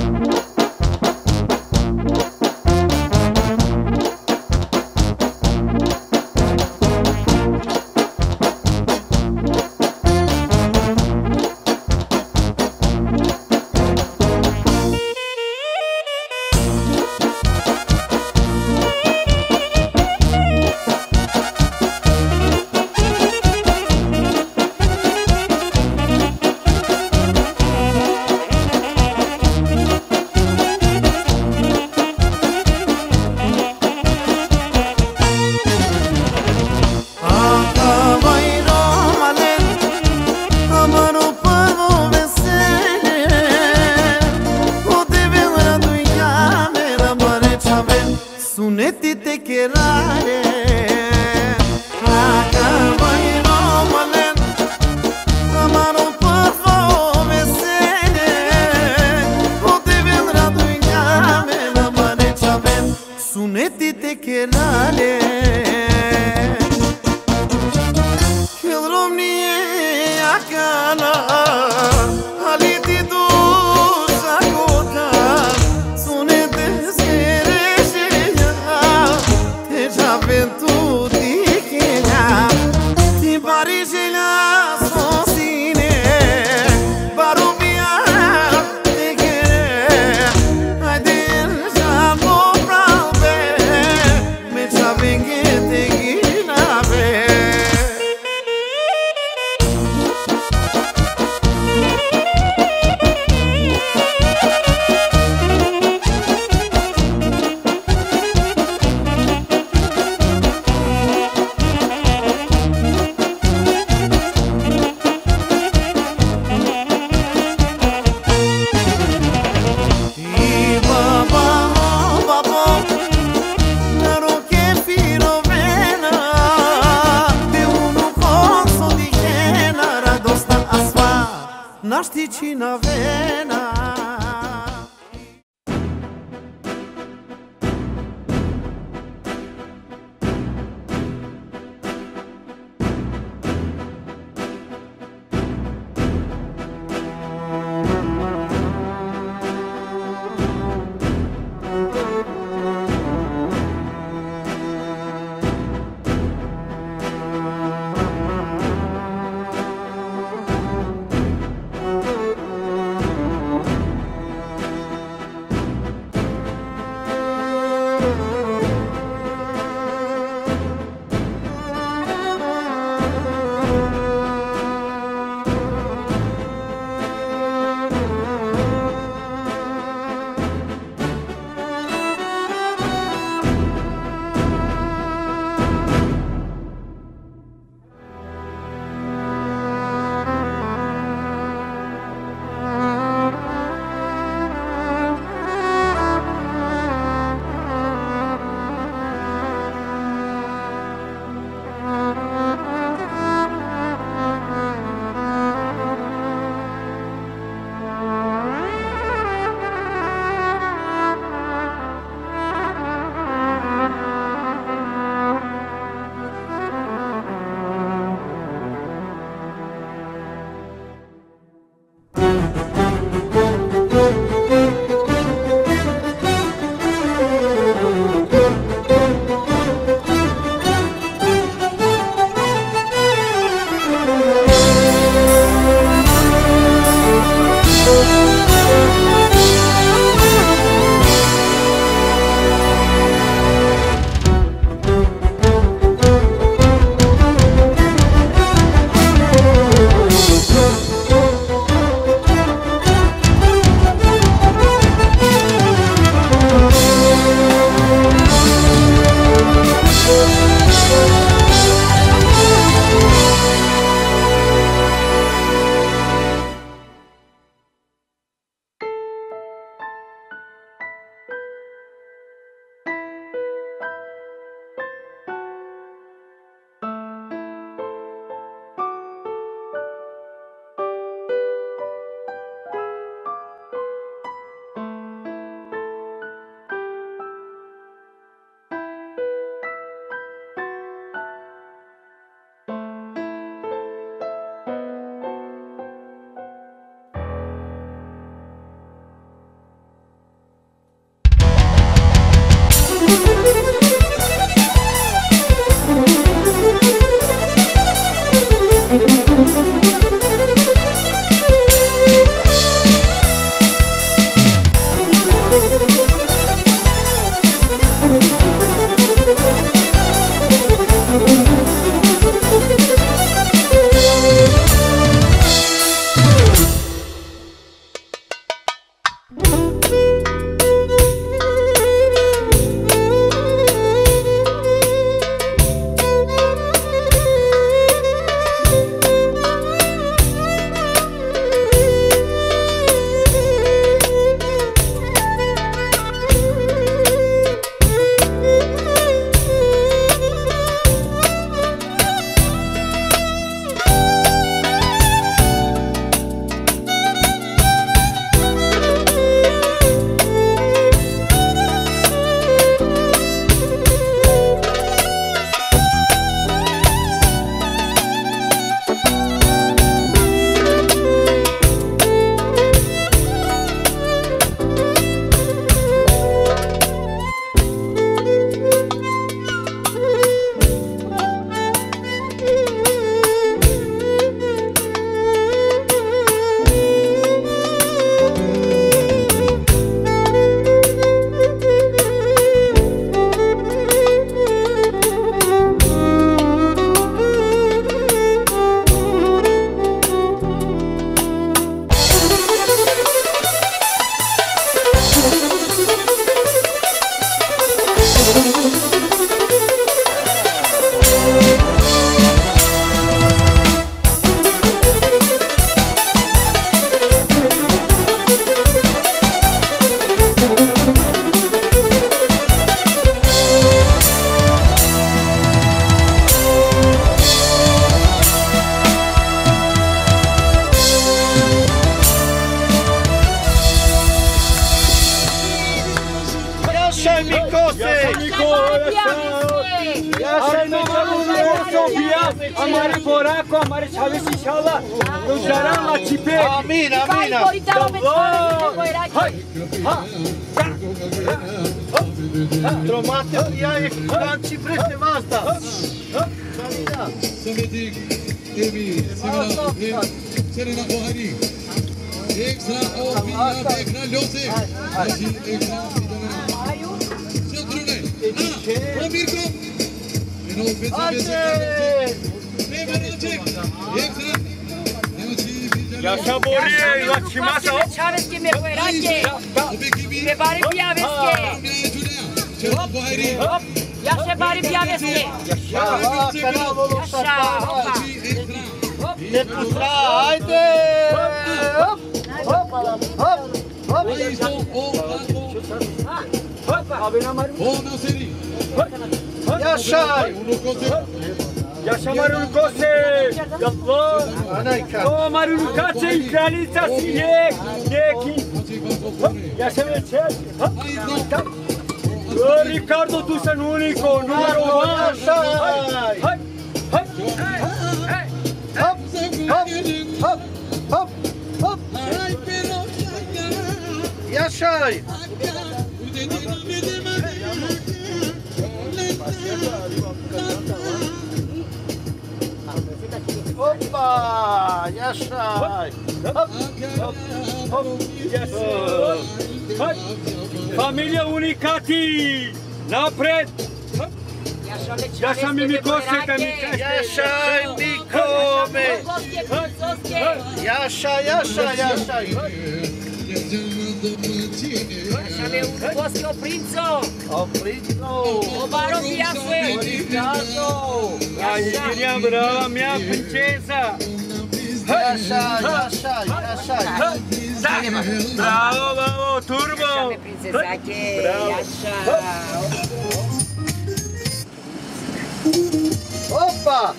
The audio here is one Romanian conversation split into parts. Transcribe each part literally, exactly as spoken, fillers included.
Suneti te cherare Dacă voi românen Amaro parfum vesene O te vendrà tu in camera Ma ne c'aven Suneti te cherare Il romnie a cana Aliti tu sacoca Sunete tu di Kenya ti Parigi la sosine barubia te querer ai den já vou pra ver me já vem Yaşa Mikose! Yaşa Mikose! Amare Poraco, amare Chaves inşallah. Uzaran la chipe. Amin, amin. Tromate ia ecran cifrete asta. Sometic, Emi, Serena, Serena Buhari. Ekstra o Villa Bekra Lose. Aji ekstra Vidana. Şatrune. Ha, o Mirko. Eno Bezabese. Nemerecek. Ekstra. Yaşa Boriye, Lakşimasa. Chaves que me fueraque. Me pare piaveske. Serena Buhari. Yaşa bari piaveske. Yaşa, kanal olursa. Yaşa, hoppa. Ne putra, haydi. Hop, hop, hop, hop. O Naseri. Yaşa. Yaşa Marulukose. Yallah. Anayka. O Marulukase İkralisa Siyek. Neki. Yaşa Meçel. Ricardo Tusan Unico. Numero one. Yaşa. Hay. Hay. Hop, hop, hop, hop, hop. Yaşa. Hoppa, yaşa. Hop, Hop. Hop. Yaşa. Hay. Familia Unicati. Napred. Yaşa Mimikose. yaşa Mikome. Yaşa, yaşa, yaşa. Yaşa un bosque o princo. Afriko. O baro piafe. Obrigado. Ai, minha brava, minha princesa. Yaşa, yaşa, yaşa. Bravo, bravo, turbo. Yaşa princesa que. Yaşa. Hoppa.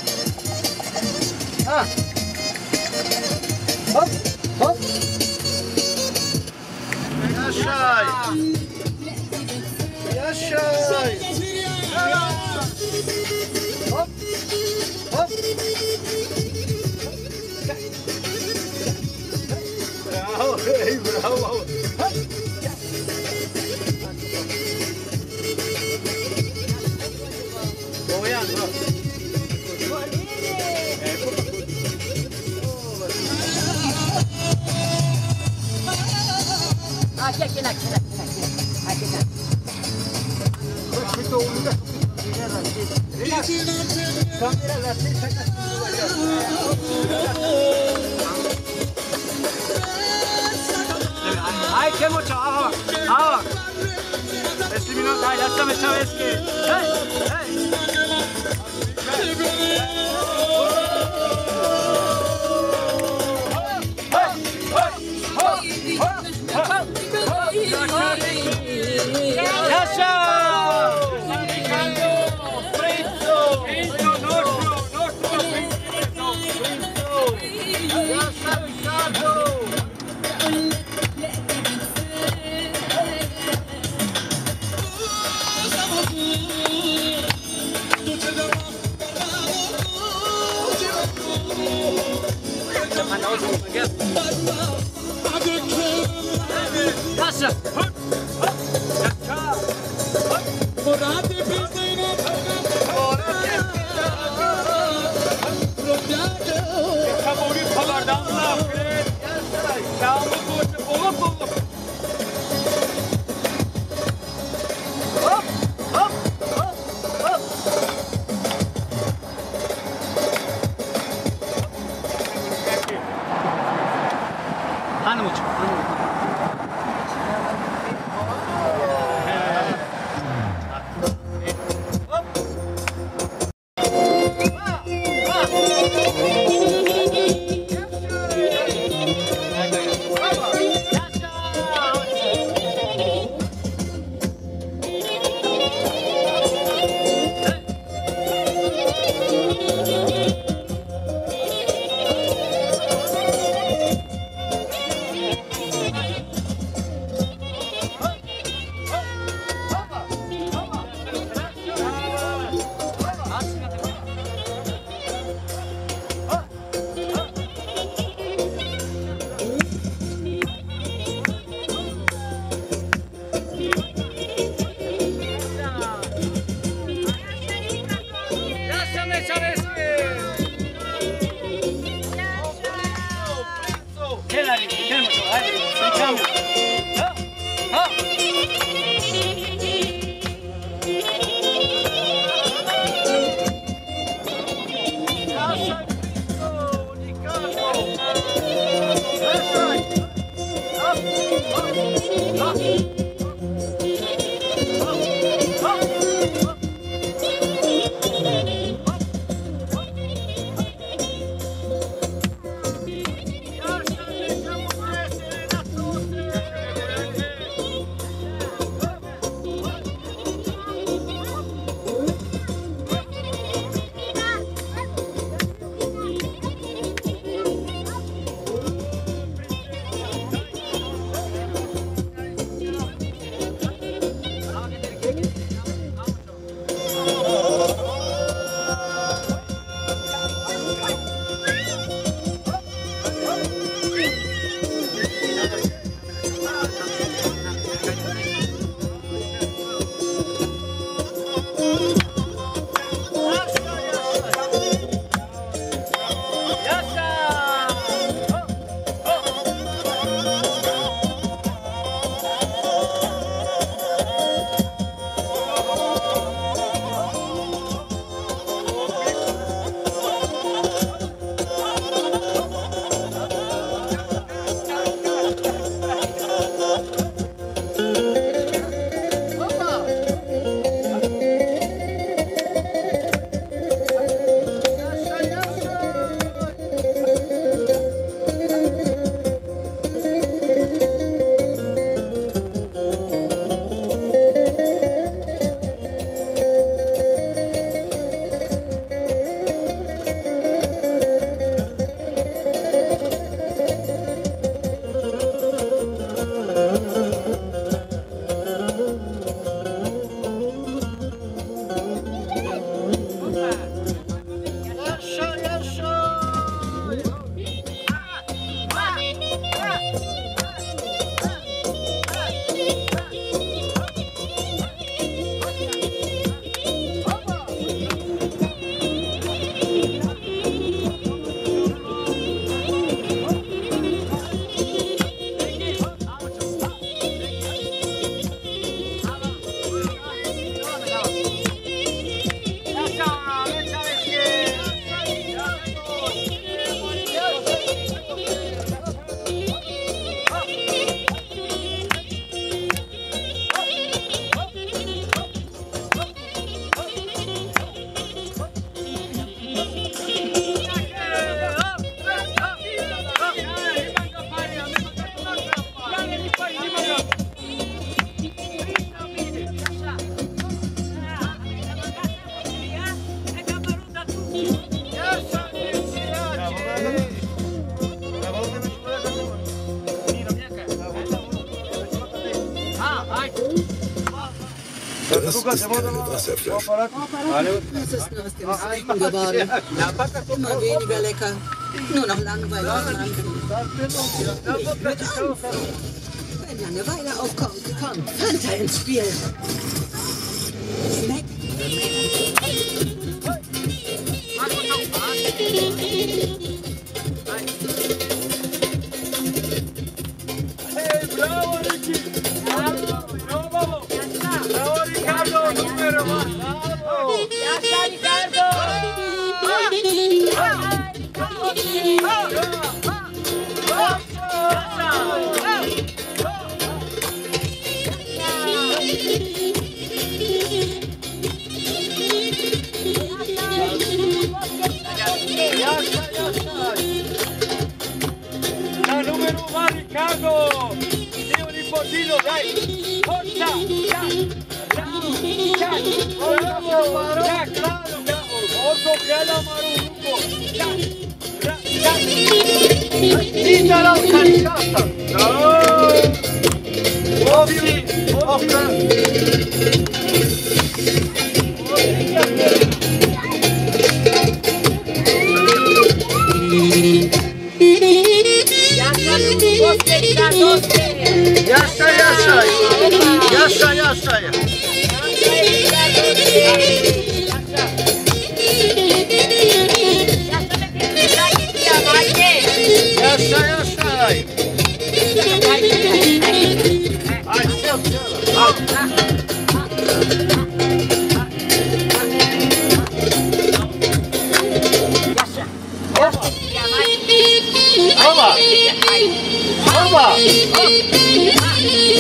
Ha. Hop, hop. Yaşa. Yaşa. Hop, hop. Bravo, hey, bravo. Boyan, bak. Aqui, aqui, aqui, aqui, aqui, aqui. Ay, qué mucho, abajo, abajo. Este minuto, ay, ya está, me sabes que. Hey, hey. Das ist keine Wasserflasche. Das ist nur aus dem Seifen geworden. Immer weniger lecker. Nur noch langweilig am Anfang. Wenn Langeweile aufkommt, kommt Fanta ins Spiel. Snack. Hey, bravo Ricky! Bravo, bravo! Bravo Riccardo, numero uno! Bravo! Ya está Ricardo! La numero uno Riccardo! Dio nipotino, dai! Forza! Bravo! Bravo! Ya, claro, bravo! Otro cada maruco! Ya! Ya! Ditela scaricata! No! Ovvi! Ovvi! Yaşa yaşa! Yaşa yaşa! Yaşa yaşa! Ay çıl çıl! Ama! Ama!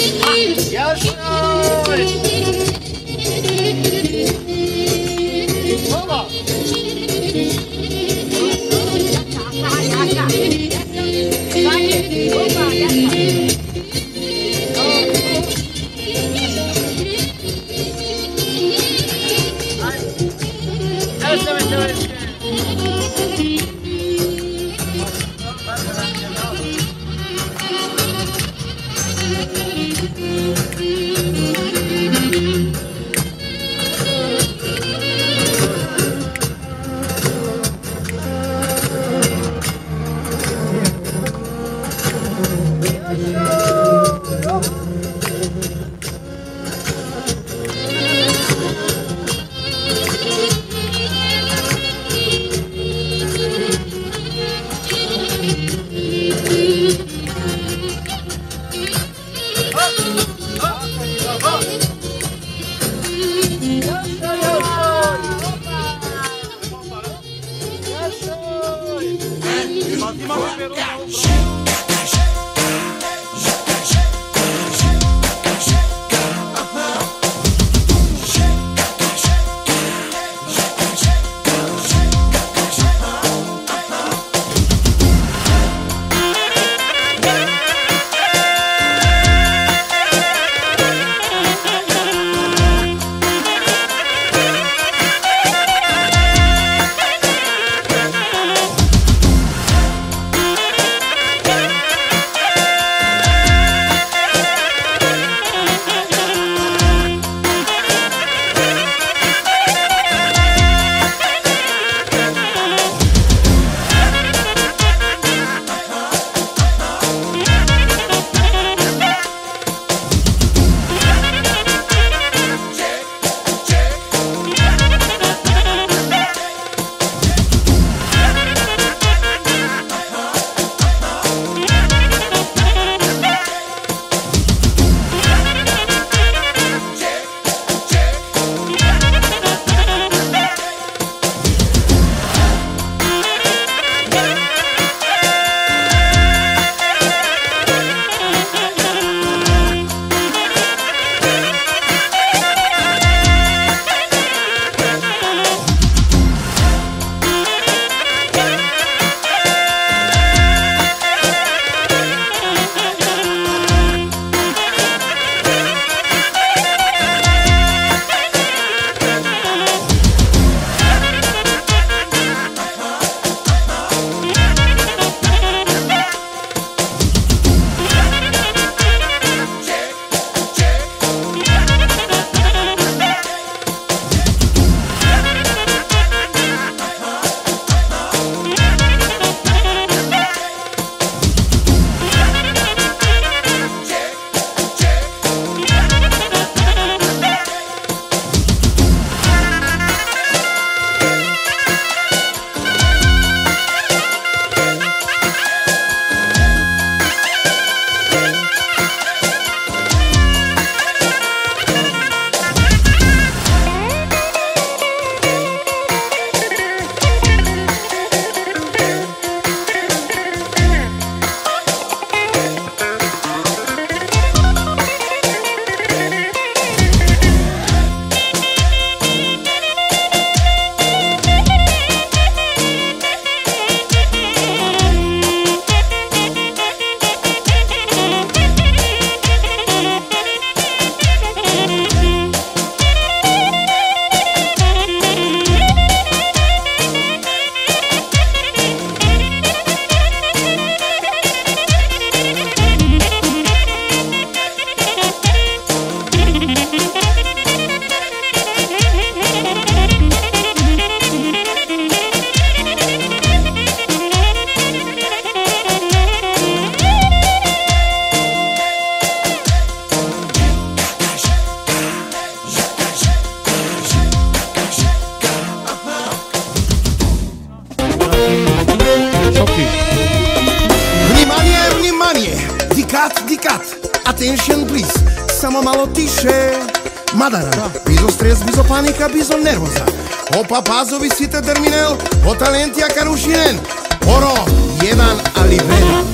Attention please, samo malo tiše. Madara, bizo stres, bizo panika, bizo nervoza. Opa pazovi site terminel, o talentija karušinen. Oro, jedan ali vedan.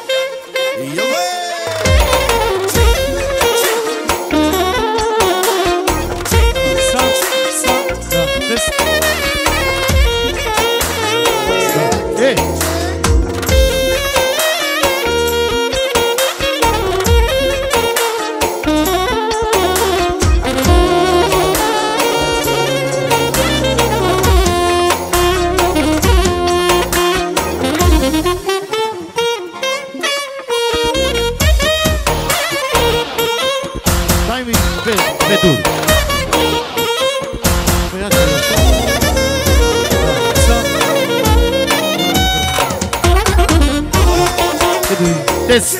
This.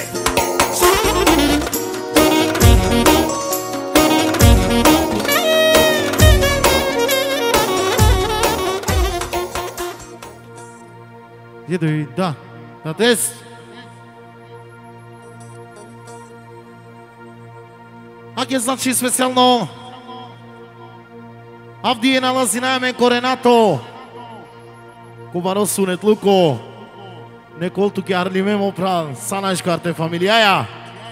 Jeduj, da. Na this. Aqui znači specijalno Avdije nalazi na ime Korenato Kubano sunet luko Necoltu chiar limemo pra Sanaj carte familiaia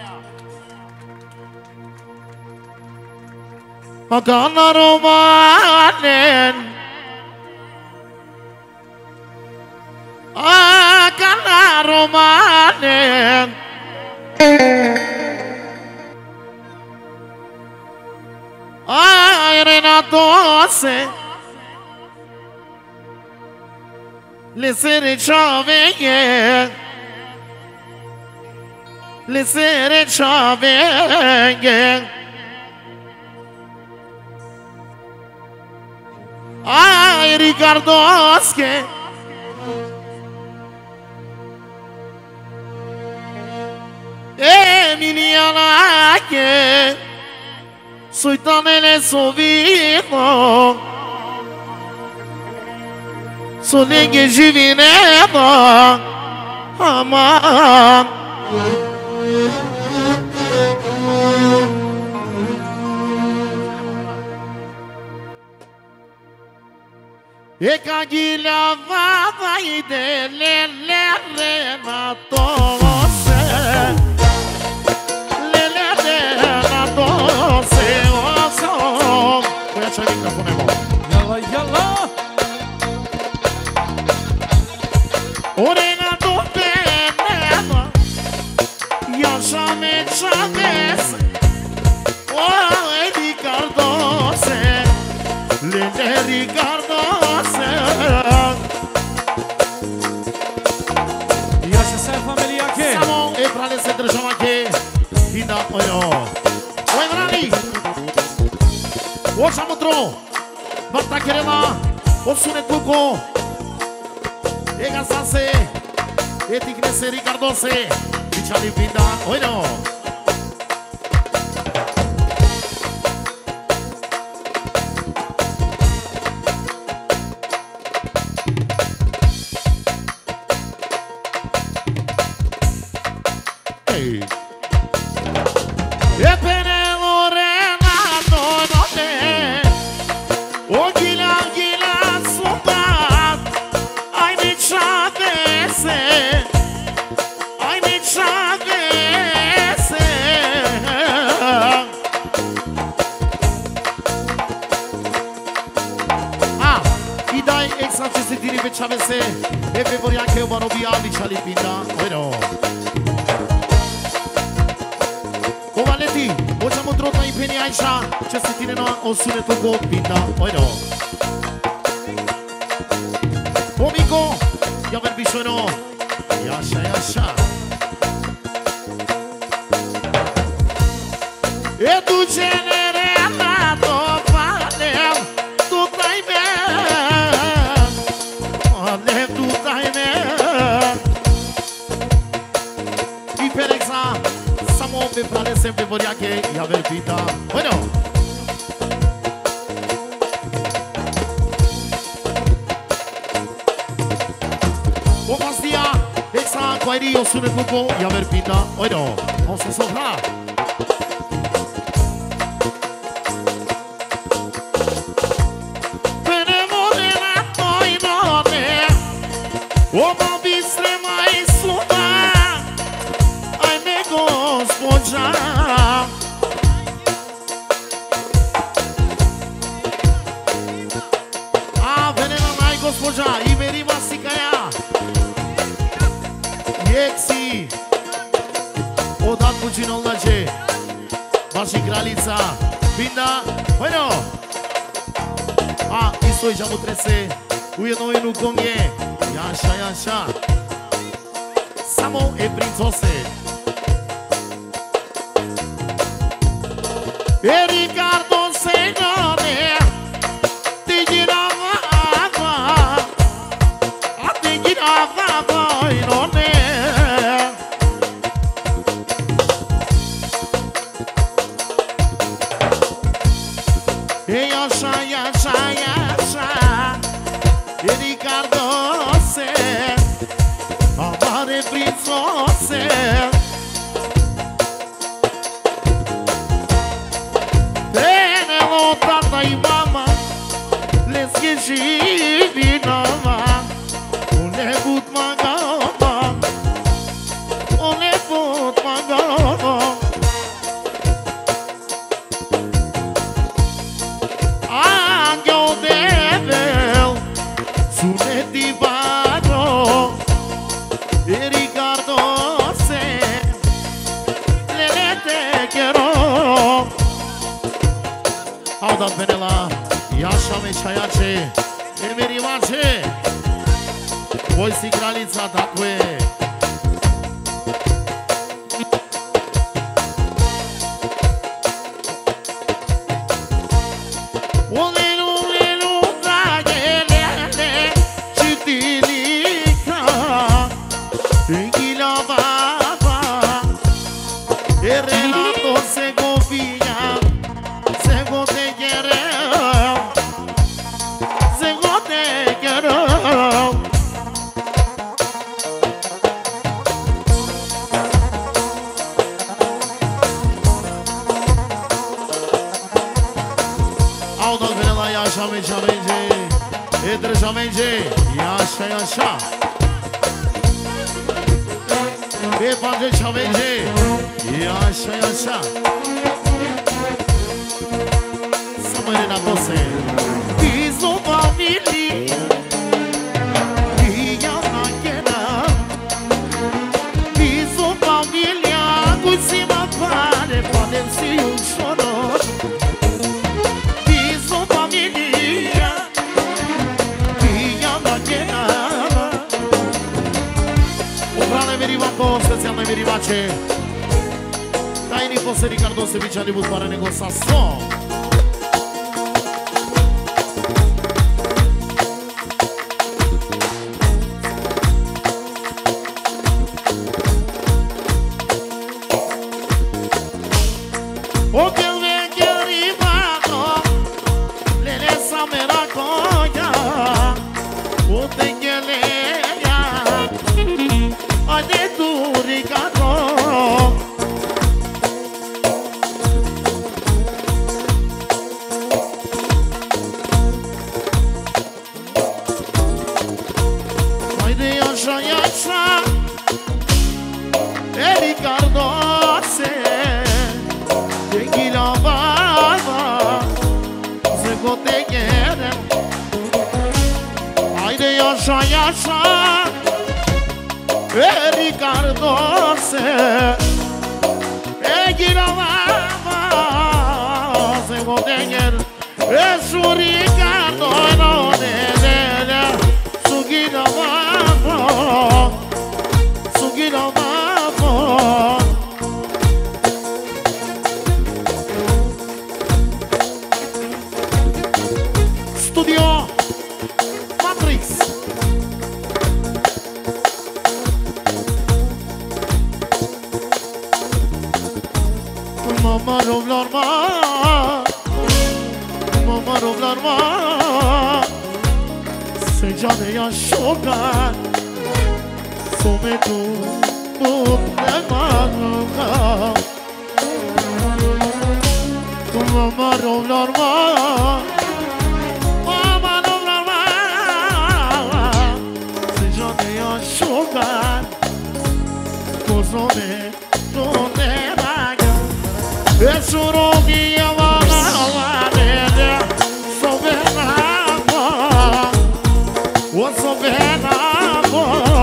Agana romanen Agana romanen Ai Renato se Le sere ciaveghe Le sere ciaveghe Ai Ricardosche Emiliana che Sui tamele sovino Soleghe givineva Ama E cagiglia va vai delle le Renato se le le Renato se oso Poi c'è il microfono mo Yalla yalla O Renato bene Yasha me chaves O Ricardo se le le Ricardo Yasha sai familia che Siamo e fra le sette diciamo che Ida oyo Oi Vrani O siamo tro Marta Kerela O sune tuko E gasase E tignese Ricardo se Diciali vida oyo E penelo Renato notte O ghila ghila subat Ai niciadese Ai niciadese Ah, i dai ex accessitiri pe chavese E pe voria che o barobia diciali pinda Bueno O Valeti, o siamo troppo impegni Aisha, c'è si tine no o sune tu go pinda, oi no. O Miko, ya ver bisogno, yasha yasha. E tu genere amato fare, tu dai me, ale tu dai me. I per exa. Samo pe plane sempre voria che ia aver vita. Bueno. O pastia, exa quairi o sune grupo ia aver vita. Bueno, vamos a soprar. Penevole na toi nome. O ma bistre mai suma. Gospodža A venena mai gospodža I merima si caia Jexi Odat puțin la ce Vaši kraljica Binda Bueno A isto iđamo trese U jedno inu konje Jaša jaša Samo e princose E Ricardo Senhore Te girava água A te girava água e não é E acha, acha, acha E Ricardo se Amare princose și vinova, un nebut magama, un nebut magama. Anghel devil, suneti varo, e Ricardo se, lele te quiero. Au dat bine la Iașa Meșaiace, Emerimace, voi si granița Dacue. Ulelu, ulelu, draghelele, citinica, înghila baba, e Renato Segovia, Sego te quiero, Sego te quiero. Au dat bine la Iașa, Mecea, Menge, Edreja, Menge, Iașa, Iașa. Pe Pangecea, Menge, Iașa, Iașa. Să mă rena pose. Piso familie, Ia na chena, Piso familia, cu si mă pare, poate si un șoror. Piso familia, Ia na chena. O brane veniva con specijalne venivače. Tajni posle Ricardo Sevića ne bud para nego sa svom. O que eu venho que arrivado, lele sa meracoia, o te que leia, a de tu Ricardo. Mai de așa, așa, e Ricardo se. Tequila baba, se te quiere. Ay de yaşa yaşa, e Ricardo se. Tequila baba, se te quiere. Es su Ricardo no de de de, su guida baba, su guida baba. Studio Matrix. Mama roblar ma, Mama roblar ma, se cane yaşokan, some tu tu ne manuka. Mama roblar ma. Sugar, cosone, non è vaga. E sono mia mamma, so benamo, o so benamo.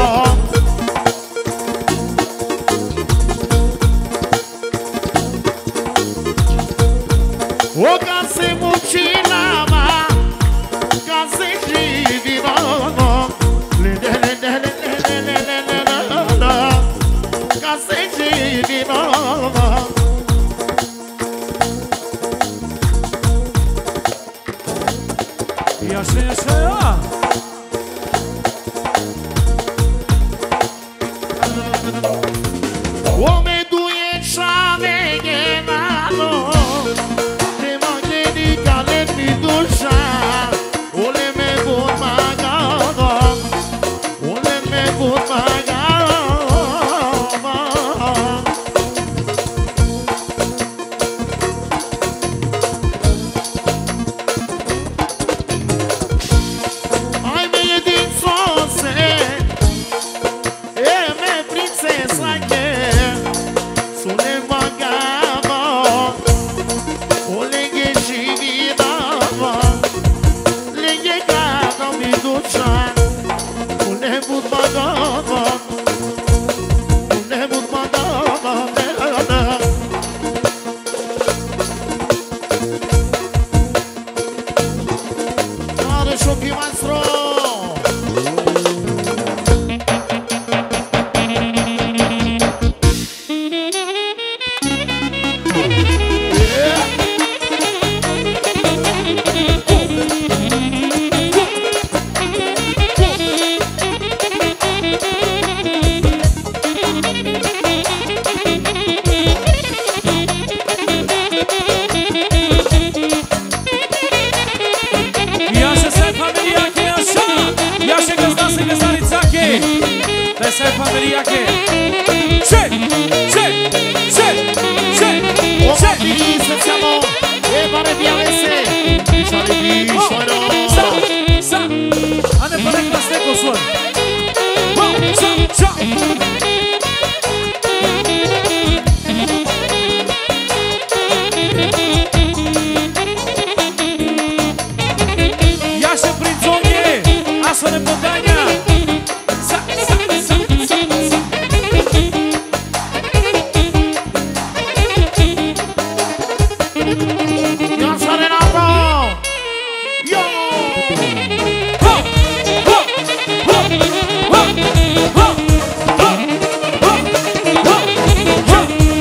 O ca se mucinama, ca se givirano, le le le le le. Yaşa yaşa ya. Ome duye şame genano, te mageni kalet mi dusha, ole me bot magado, ole me bot magado. Questa è famiglia che Sì, sì, sì, sì, Oma bili siamo e pare di avesse Diciamo di sono Sa, sa Ane pare che la steco suona Sa, sa Iașe prin zonie Asta ne montagna Sa, sa, sa, sa, sa Io sono Renato Io Ho, ho, ho, ho, ho, ho, ho, ho, ho,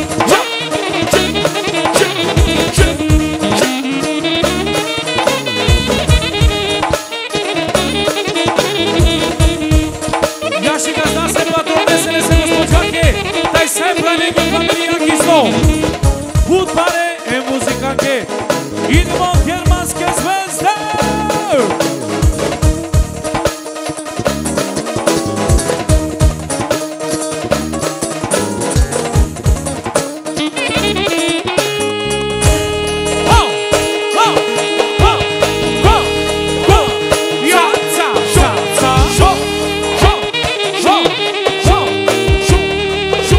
Ja și gazda se patronezele se rozpoczęcie Daj se planegi familia Gisno Bud pare e muzyka che Idemo germanske zvezde Ho, ho, ho, ho, ho Ja, ca, ca, ca Šo, šo, šo, šo, šo, šo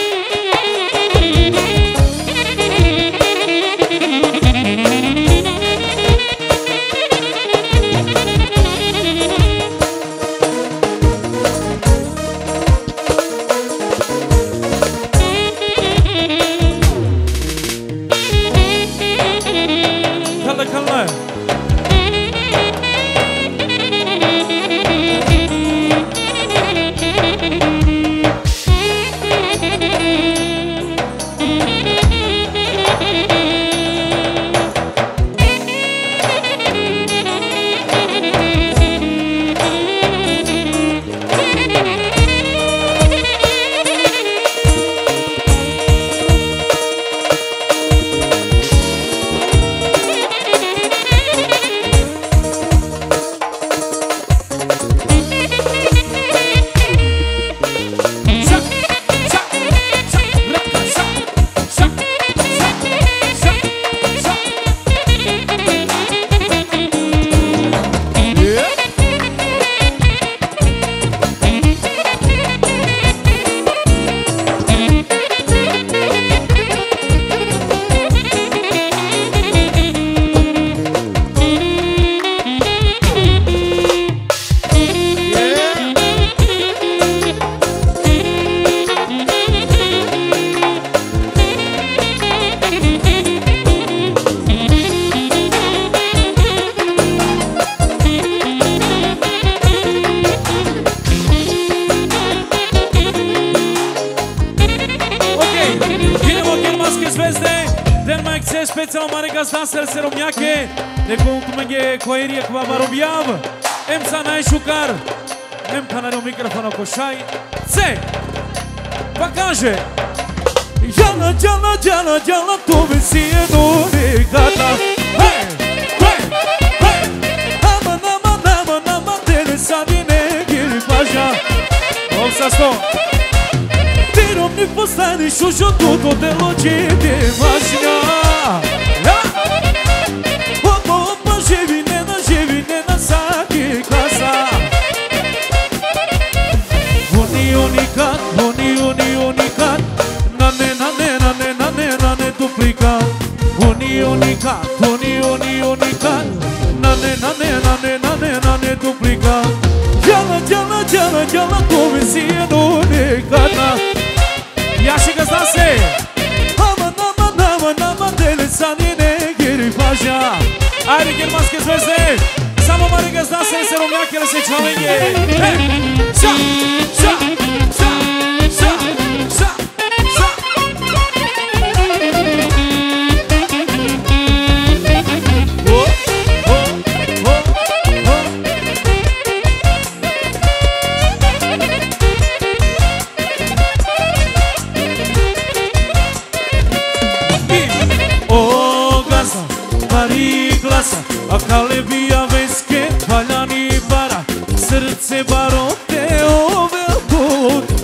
Kalle, Kalle Special mare gazda se romjache de contumenge coerie cu barobiav em sanai shukar em panare o microfono koshai se Bakanje Jana jana jana jana tu vesie no gata hey hey hey ama nama nama nama tele sabine giri paja Ouça só Tiro mi postani shusho tudo de logi de imagina Opa, opa, jevinena, jevinena, saque casa Uni, unicat, uni, uni, unicat Nane, nane, nane, nane, nane, duplicat Uni, unicat, uni, uni, unicat Nane, nane, nane, nane, nane, duplicat Jala, jala, jala, jala, tu vesie nu negata Ia și găzdase Ama, nama, nama, nama, dele sanine Paja, ajde germanske zvezde Samo mare gazda se se romjakele se čalenje Hey, sa, sa, sa, sa, sa, sa Oh, oh, oh, oh Oh, gazda Mari glasa, a kalebija veske, valjani bara, srce barote ove god.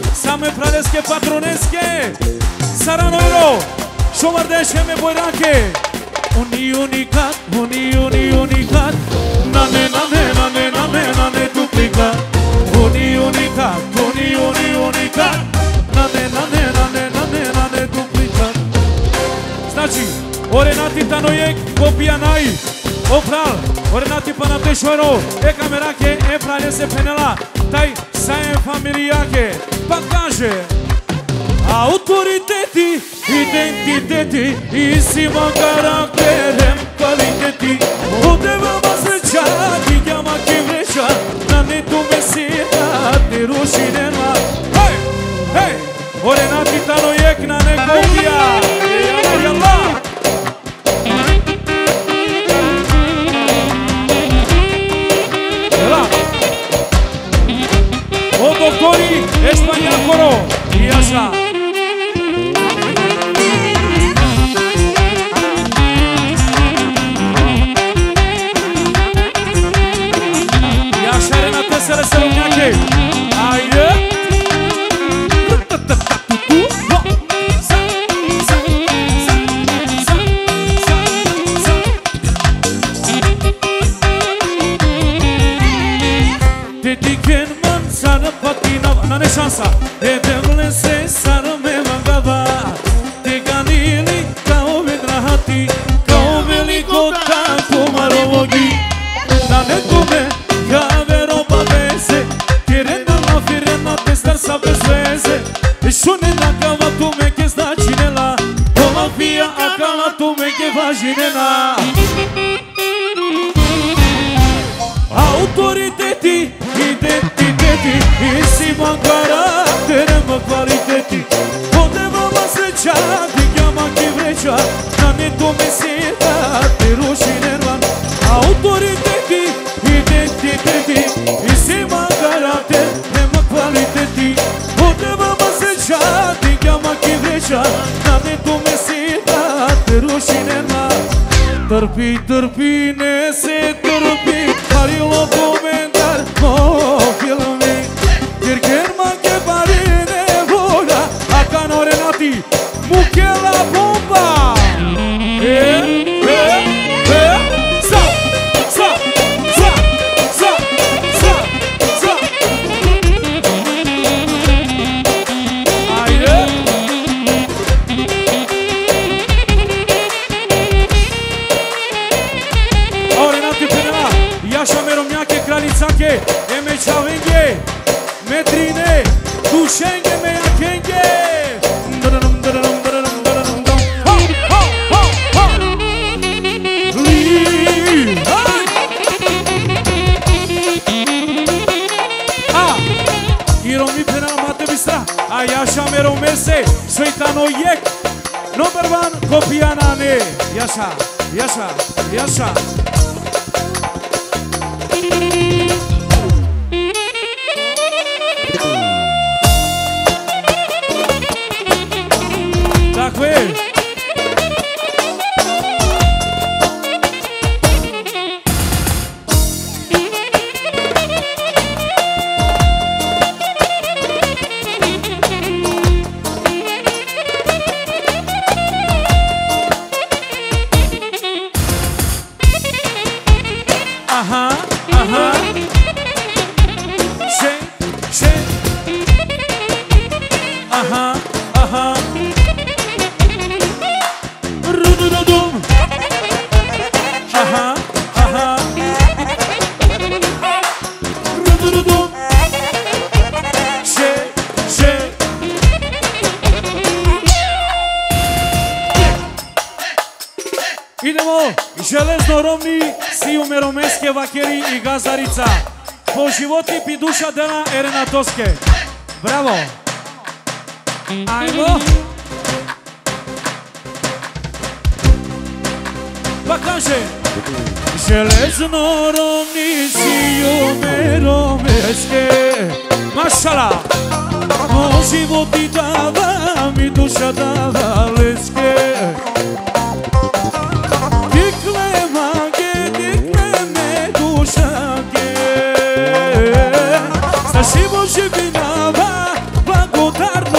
Efralesche, Patronesche, Saranoiro, Șomărdesche, Meboirache. Uni unicat, uni uni unicat, nane nane nane nane nane duplicat. Uni unicat, uni uni unicat, nane nane nane nane nane duplicat. Znači, Orenati Tanojek, Kopijanaj, Opral, Orenati Panatešoro, E Kamerake, E Pralese Penela, taj sajem familijake, pa kaže autoriteti, identiteti, isima karakterem, kvaliteti. Undeva ma sreća, ti llama che vreća, na netu meseta, ti rušinema. Hej, hej, Orenati Tanojek na nekopija, jala, jala. O doctorii Espania acolo, e așa. E așa, Renate, să răsă lumneache. Haide! N-are șansa, e demnule se sară me mangava. Te ganili ca o vedrahati, ca o velicota cu marovogi. N-ane tume, ca vero pavese, tirena la firena te star sa bezveze. Šune na kava tume ke zna činela, Oma pija akala tume ke važinena. Autoriteti, identiteti, isima karakterem, kvaliteti. Undeva ma sreća, ti llama che vreća, na netu meseta, ti rušinema. Autoriteti, identiteti, isima karakterem, kvaliteti. Undeva ma sreća, ti llama che vreća, na netu meseta, ti rušinema. Trpi, trpi, ne se trpi, Harilo komentar, mo filmi. Kirker ma che pare nevola, a cano Renati, muchela bomba. E, e, e, sa, sa, sa, sa, sa, sa. Haide! O, Renati Penela, Iașa Meromniache, Kralițache, Eme Ceavenghe, Metrine, Dușenghe, Meiachenghe. Dărănăm, dărănăm, dărănăm, dărănăm, dăm. Ha, ha, ha, ha. Lii, hai! A, Iromi Penela, Mate Bistra, a Iașa Meromese, Soitanoiec, number one, Kopijanane. Iașa, Iașa, Iașa. Tako je. Aha, aha. Še, še. Aha, aha. Rudududum. Aha, aha. Rudududum. Še, še. Idemo, Železno-Romni, Siju Meromesche, Vacheri i Gazarica. Po životi Piduša Dela Erenatoske. Bravo. Ajmo. Pa kaže Železno-Romni, Siju Meromesche. Mašala. Po životi dava mi duša dava leske. Dikle mage, dikle me dušake. Starši Bože binava, blagodarno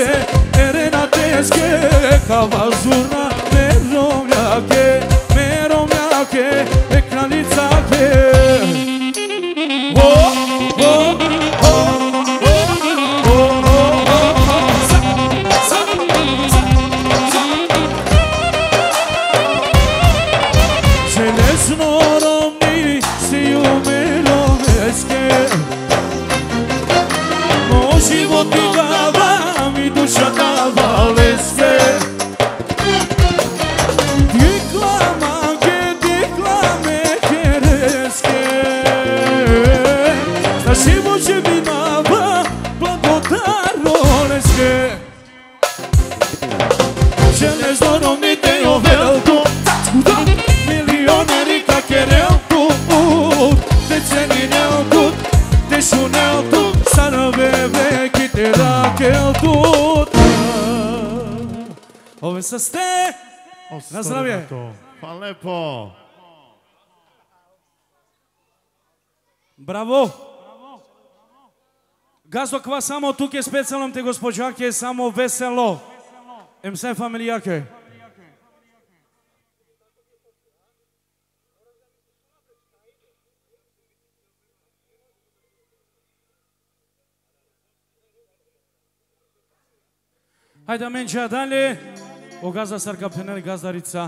che Erena teske Kavazurna Meromjake Meromjake Ekranicake Oh, oh, oh Ove sa ste na zdravje. Hvala lepo. Bravo. Gazdo kva samo tuke specijalnom te gospođake, samo veselo. Em sve familijake. Hajde menđa dalje. O gazda Sarka Penel, gazdarica.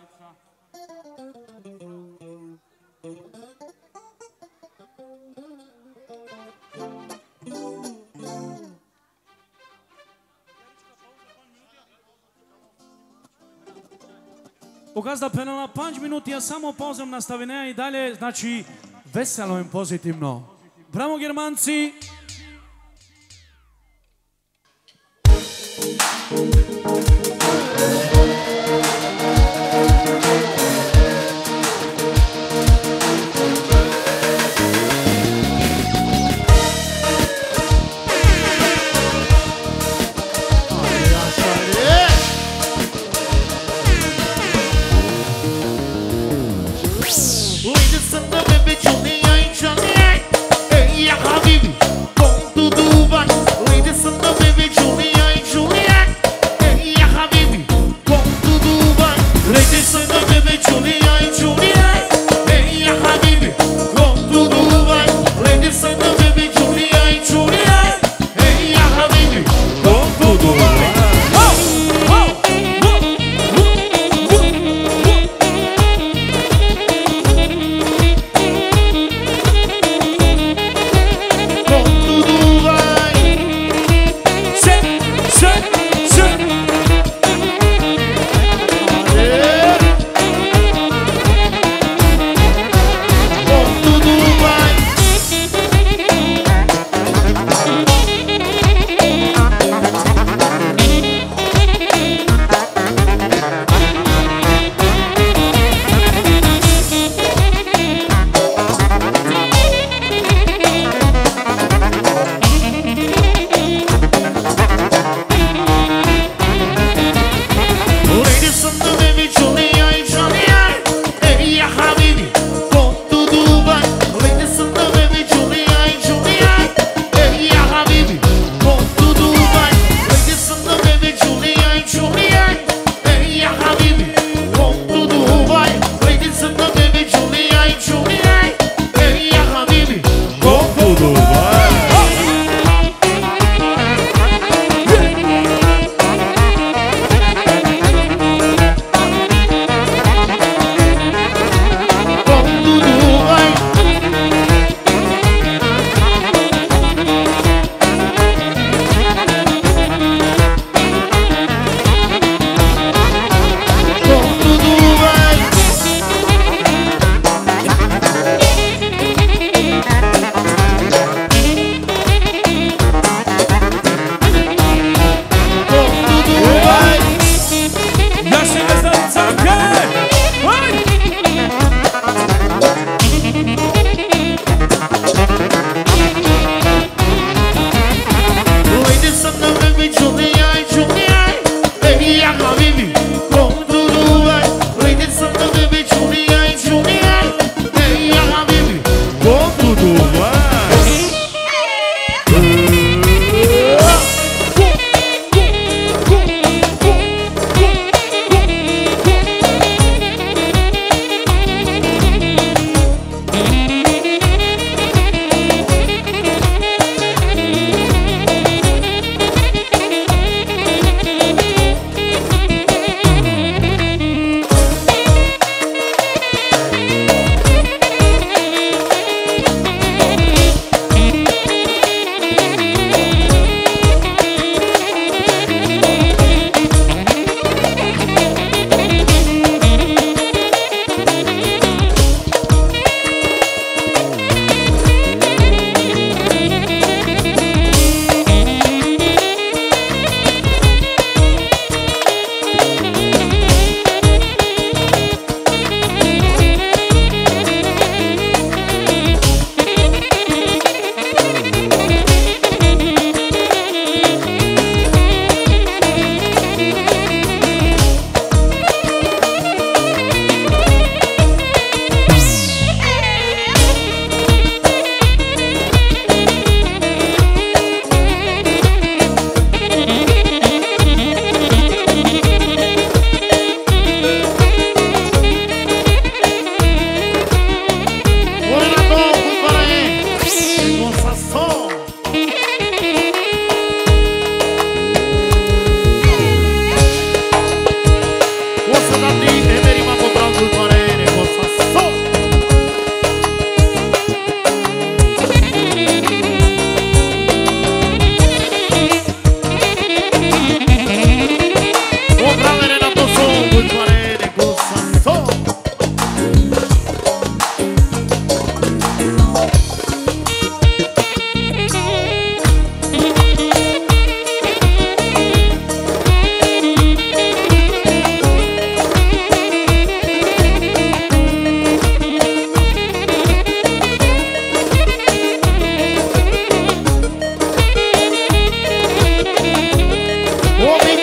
O gazda Penel na ପାଞ୍ଚ minuti, ja samo pozdrav nastavenja i dalje, znači veselo i pozitivno. Bravo Germanci!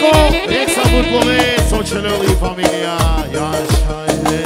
Marco, Exa Budlove, Sočeleli familija, Jašajde.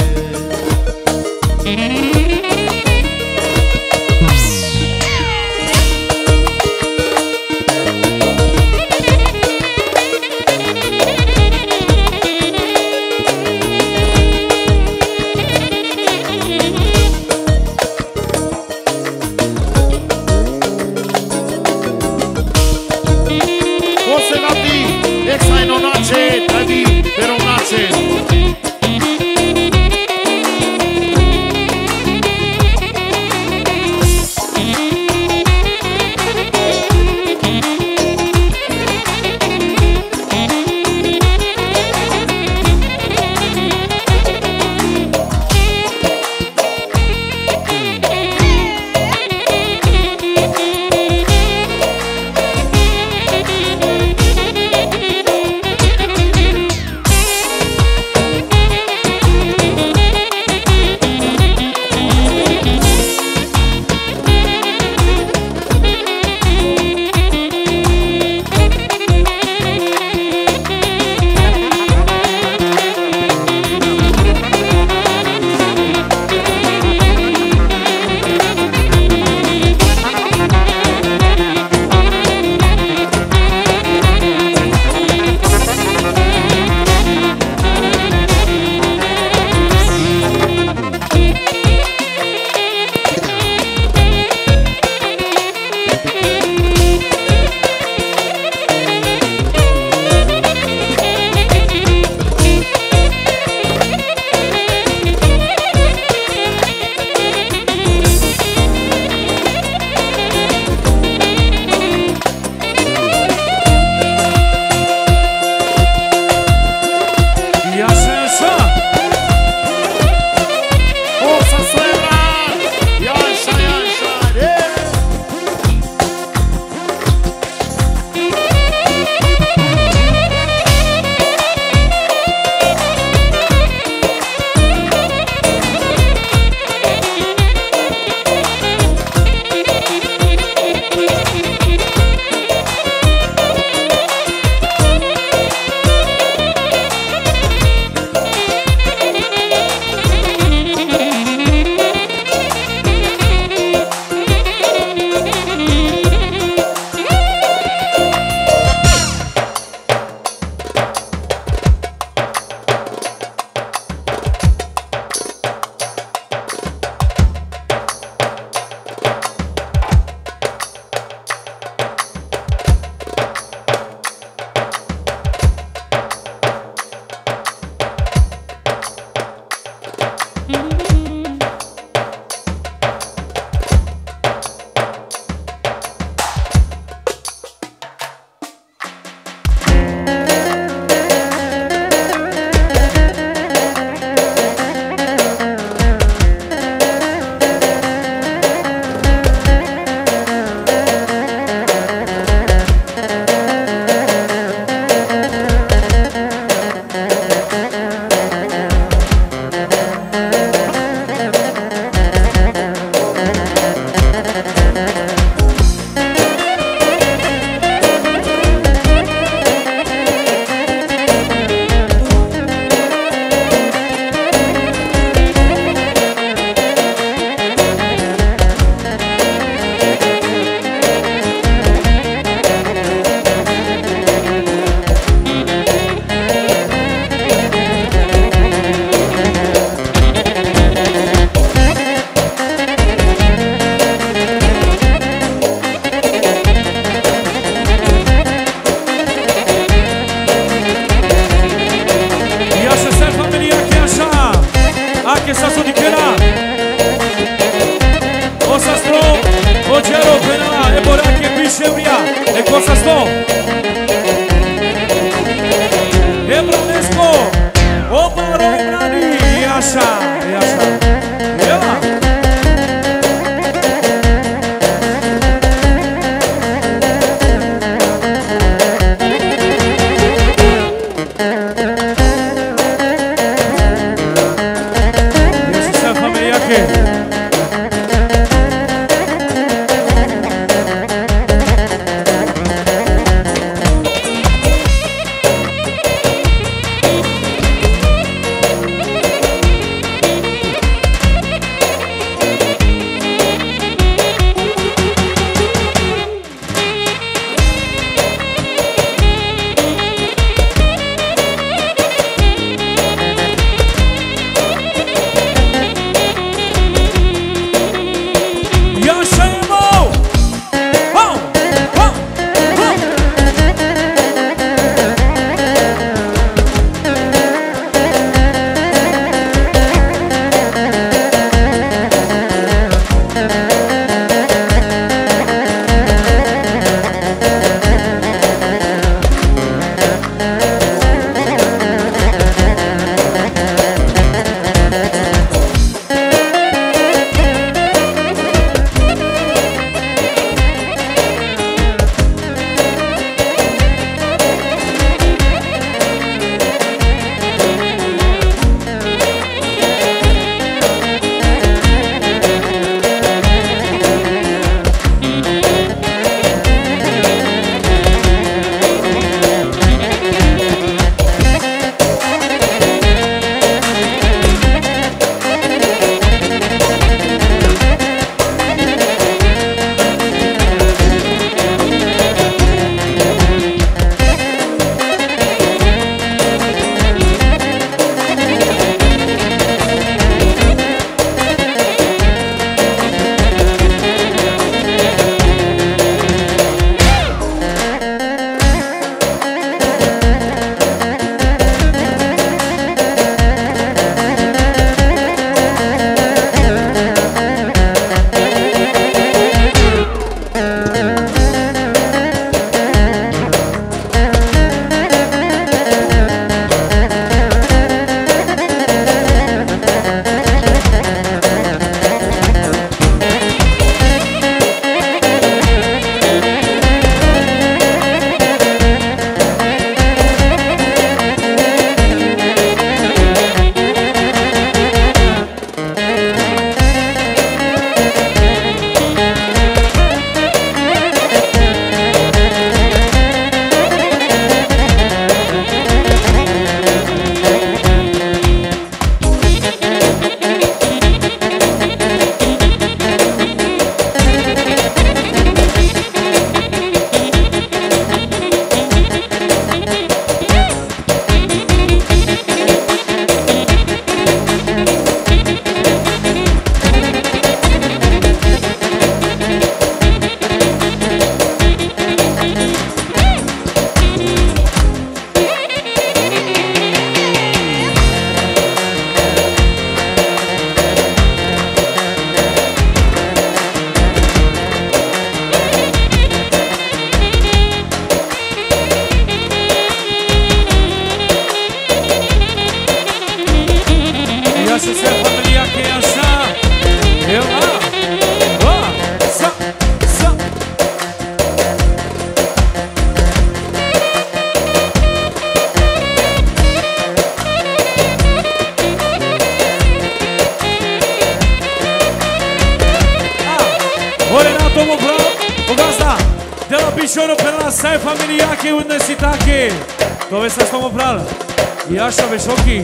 choro per la sai familia che università che dove sta stiamo prala Jasha Veshoki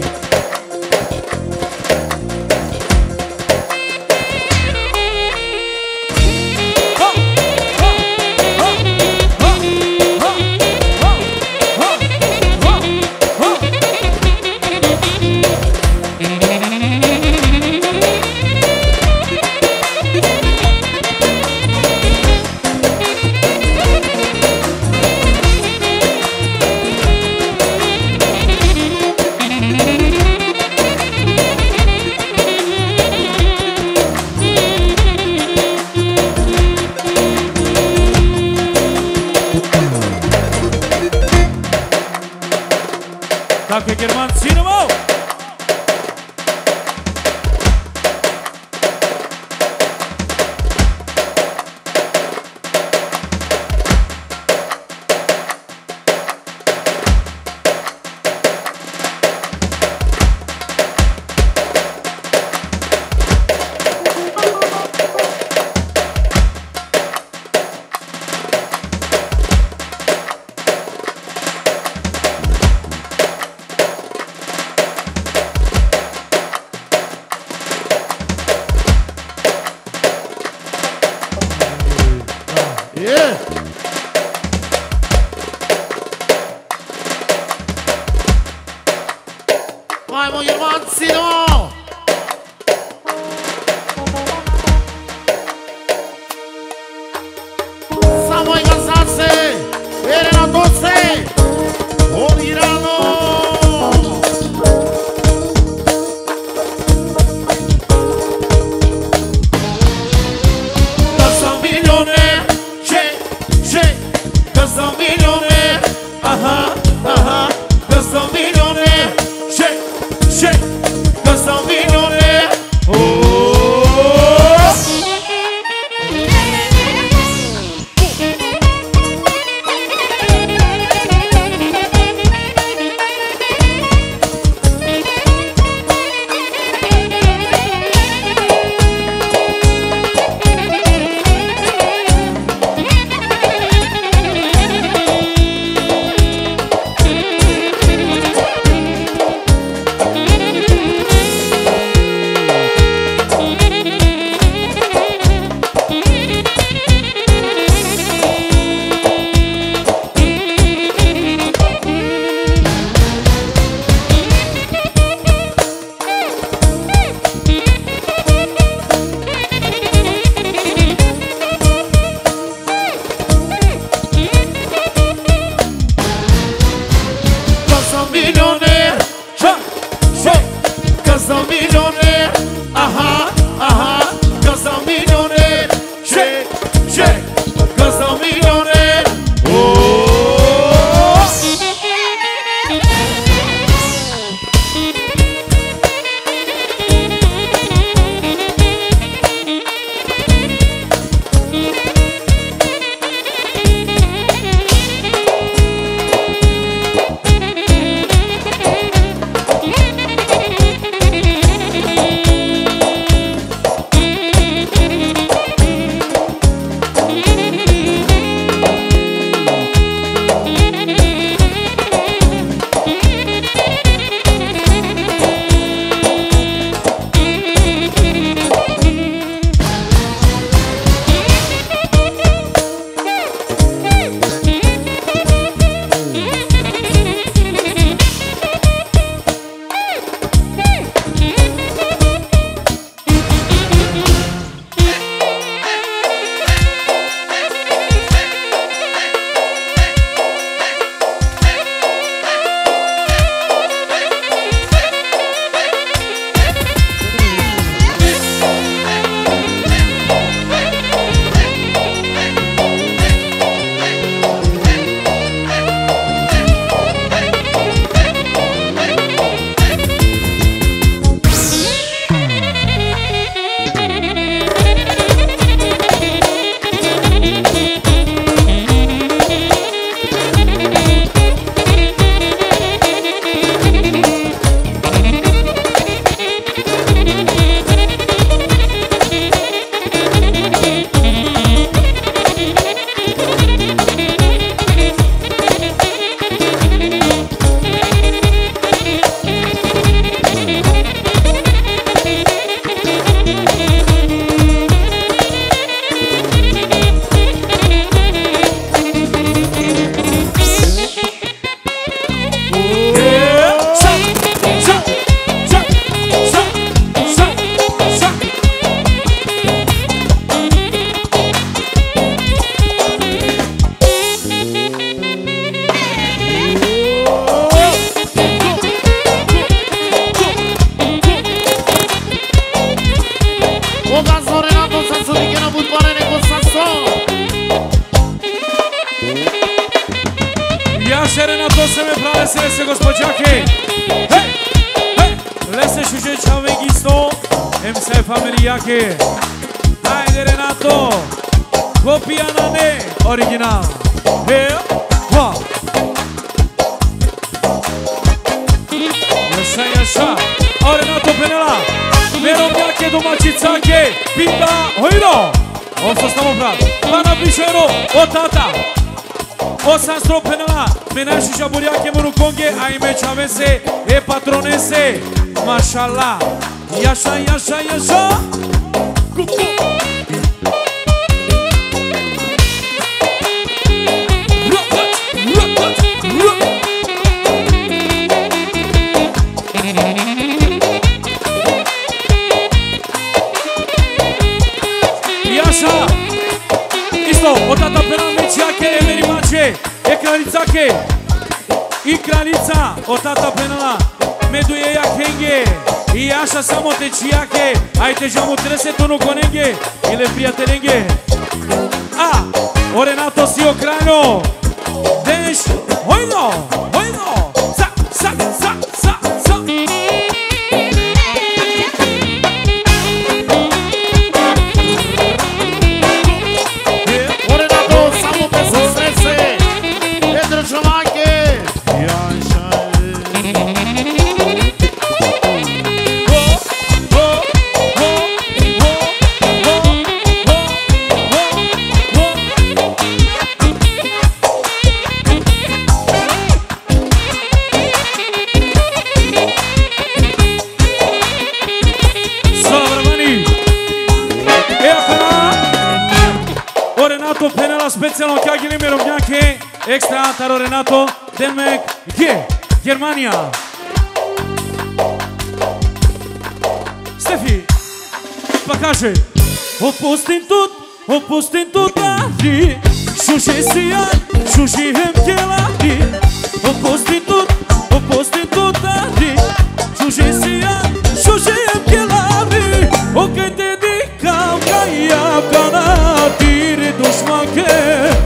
Dakle, German, sinemo! Vai, mon German, sinon! Samo i Gazace, Elena Doce, Olirano! Da sam milioner, che, che, da sam milioner, aha, aha, da sam milioner, che, che, da sam milioner, oh! Milioner, che, che, casa milioner, aha, aha, casa milioner, che, che, casa milioner, oh! Jackie. Hey, hey, lese šuže čave gisto, M C Family Jackie. Ajde Renato, kopija na ne, original. Hey, wow. Jaša, jaša, o Renato Penela, Merovnjake, domaćicake, Pinda, hojdo. Ovo stamo brat, pana Bišero, o tata. Osam stro Penela, me naši žaburjake moru konge, a ime čavese, e patronese. Mašallah, jaša, jaša, jaša. Kuku. Jaša, isto, o tata Penamečjake, Emeri Mače, e kraljicake, i kraljica, o tata Penela, meduje jakenge, i Jaša samo tečijake, ajte žamu treset ono konenge, ile prijatelenge. A, o Renato si o krajno, deš, hojno, hojno, sa, sa, sa, sa, sa. Specijalno kagili Merovnjake, ekstra Antaro Renato, Demek, G, Germania. Stefi, pa kaže, opustim tut, opustim tutari, šuši sijan, šuši hemkelari, opustim tut, opustim tutari, šuši sijan, šuši hemkelari, okaj te dikam kaja kanatiri dušmake.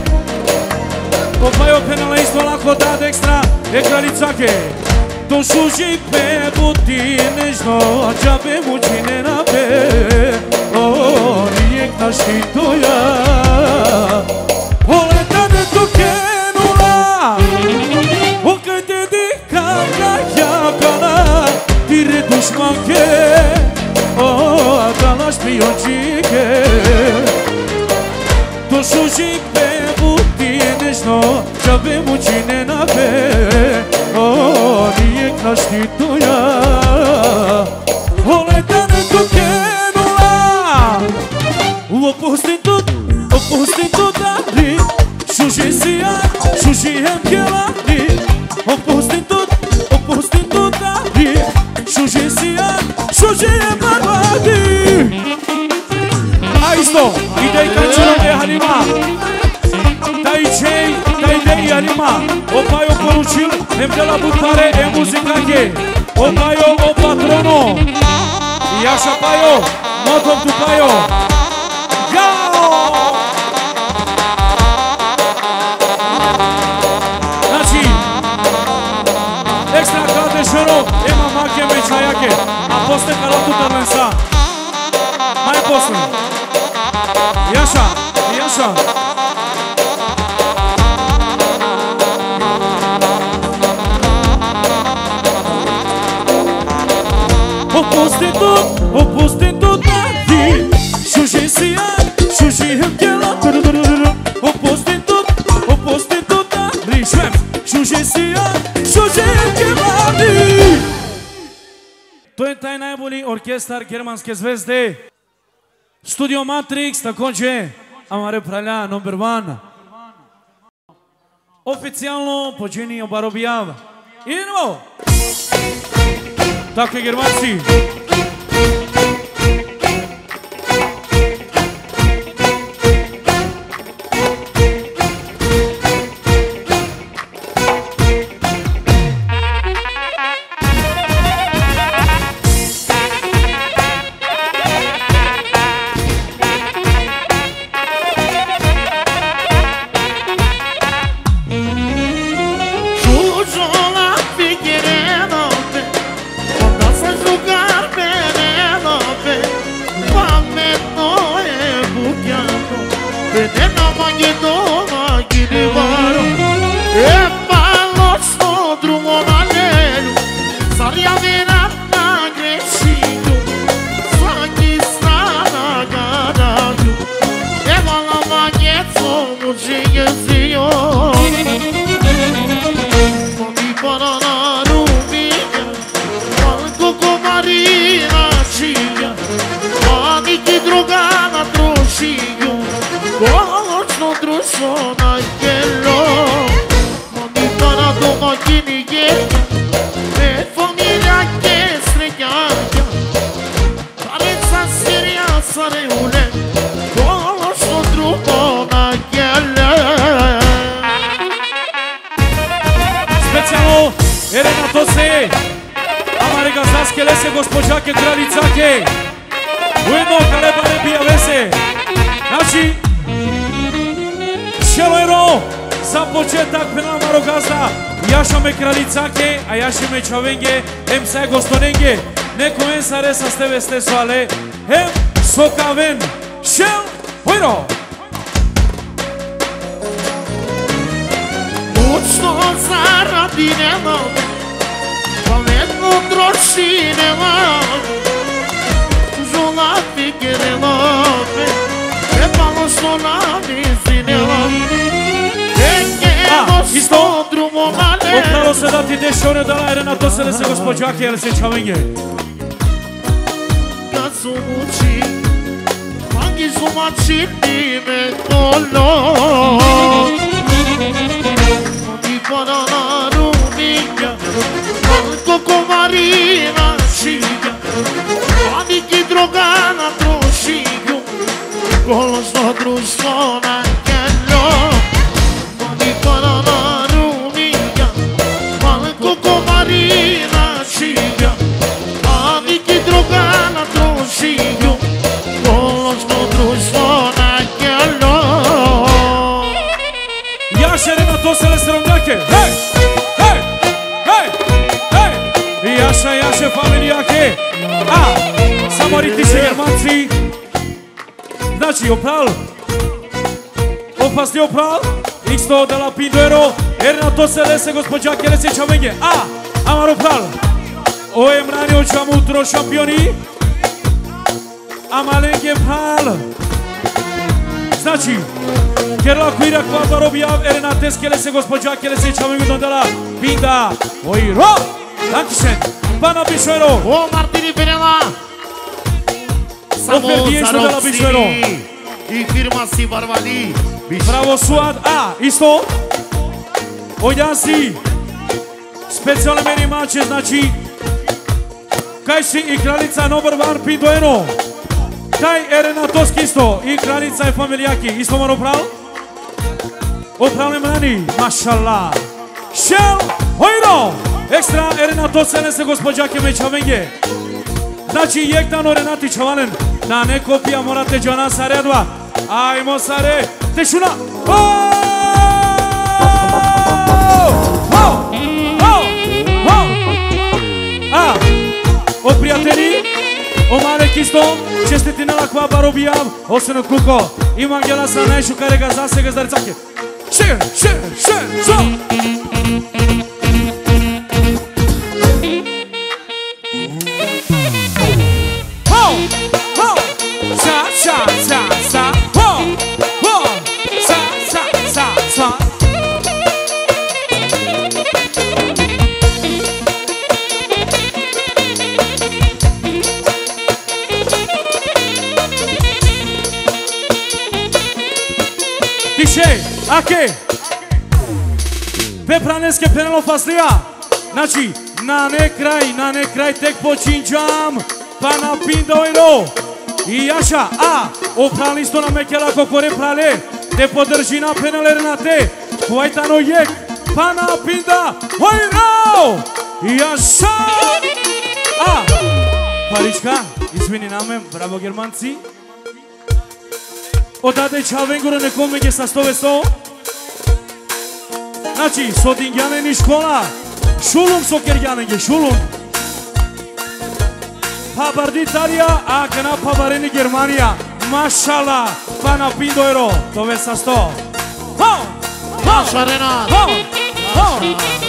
Opajo Penela isto lako dad ekstra, e kraljicake. To šuži pe buti nežno, a džabe mučine na pe. O, nijek na štitoja, oletane tu kenula. Okaj te dikam kaja kanatiri dušmake. O, dalaš piončike. To šuži pe buti nežno, džabe mučine na pe. O, nijek na štitoja, oletane tu kenula. Opustim tut, opustim tutari, šuži sijan, šuži hemkelari. Opustim tut, opustim tutari, šuži sijan, šuži hemkelari. A isto, idej kančerom je Halima. Taj čej, taj dej Halima. Opajo poručil, nem dela butare e muzikake. Opajo o patrono. Jaša pajo, motom tu pajo. Gao! Znači, ekstra kade šero, ema make mečajake. A posle kalatu tarlensa. Mai posle. Jaša, Jaša. Opustim tut, opustim tutari, šuži sijan, šuži hemkela. Opustim tut, opustim tutari, švem, šuži sijan, šuži hemkelari. To je taj najbolji orkestar germanske zvezde. Studio Matrix, takođe, Amare Pralja, number one. Oficijalno pođeni obarobijava. Idemo! Tako je Germanci. Čuđola figere Marina Ciga, Aniki Drogana Trosigu, Goločno društvo na gelo, Monika na domaćini je, me familija je srednjaka, Karica Sirija Sareule, Goločno društvo na gelo. Specijalno, Elena Tose, Amare Gazdaske lese gospođake Kralicake, ujedno Kaleba Rebija lese. Znači, Šelojro, za početak penal Maro Gazda, Jaša me Kralicake, a Jaši me Čavenge, em sa gostonenge, neko en sa resa steve ste soale, em sokaven, Šelojro. Mučno zaradi nema, pametno troši nema, žula figurela, prepalo što navisi nema, tekemo što drugo male. Opravo se da ti dešone dala Elena Tose lese gospođake, jel se Čavenge. Kad su muči, mangi su mačiti me kolo. Parana Rumiga, Coco Marina Ciga, Aniki Drogana Trosigu, Goločno društvo na gelo, Parana Rumiga, Coco Marina Ciga, Aniki Drogana Trosigu, Goločno društvo na gelo. Jaša Elena Tose lese Romljake, hej, hej, hej, hej. Jaša, Jaše familijake, a, Samoritiše Germanci. Znači, opral, opasni opral, Isto della Pindoero, Elena Tose lese gospođake lese Čavenge, a, Amar opral, o Emrani očam utro šampioni, Amalenge pral. Znači, Kerla Kuira Kvalba Robijav, Elena Teske lese gospođake lese Čavenge dondela, Pinda, Ojro, Dankišen, Pana Bišojro. O Martini Penela, samo za Roxy i firma Si Barvali. Bravo Suad, a, isto, Ojansi, specijalne meni mače, znači, Kajši i kraljica number one Pindoeno, Kaj Elena Toski isto, i kraljica i familijaki, isto mora prav? Opravne mrani, mašallah. Šel, hojno, ekstra Elena Tose lese gospođake me Čavenge. Znači, Jektano Renati Čavanen, da ne kopija morate Đona Sare dva. Ajmo Sare, tešuna. A, o prijatelji, o Marek isto, čestiti na Kvalba Robijav, Oseno Kuko, imam Angela sa Nešu Karega zasega zdarcake. Šer, šer, šer, šer. Ho, ho, sa, sa, sa, sa, ho, ho, sa, sa, sa, sa. Tiše, ake, Pepraneske penelo faslija, znači, na ne kraj, na ne kraj tek počinčam, pa na Pindoeno i Jaša, a, oprali isto na Mekela Kokore prale, te podrži na penele Renate, Hvajtano Jek, pa na Pinda, hojno, i Jaša, a, Parička, izvini name, bravo Germanci, odade Čavengure nekome gdje sa stove sto, znači, Sodingjaneni škola, Šulum Sokerjanenge, Šulum, Pabardi Italija, a kana Pabareni Germanija, mašala, pa na Pindoero, to već sa sto. Ho, ho, Naša Renat. ho, ho.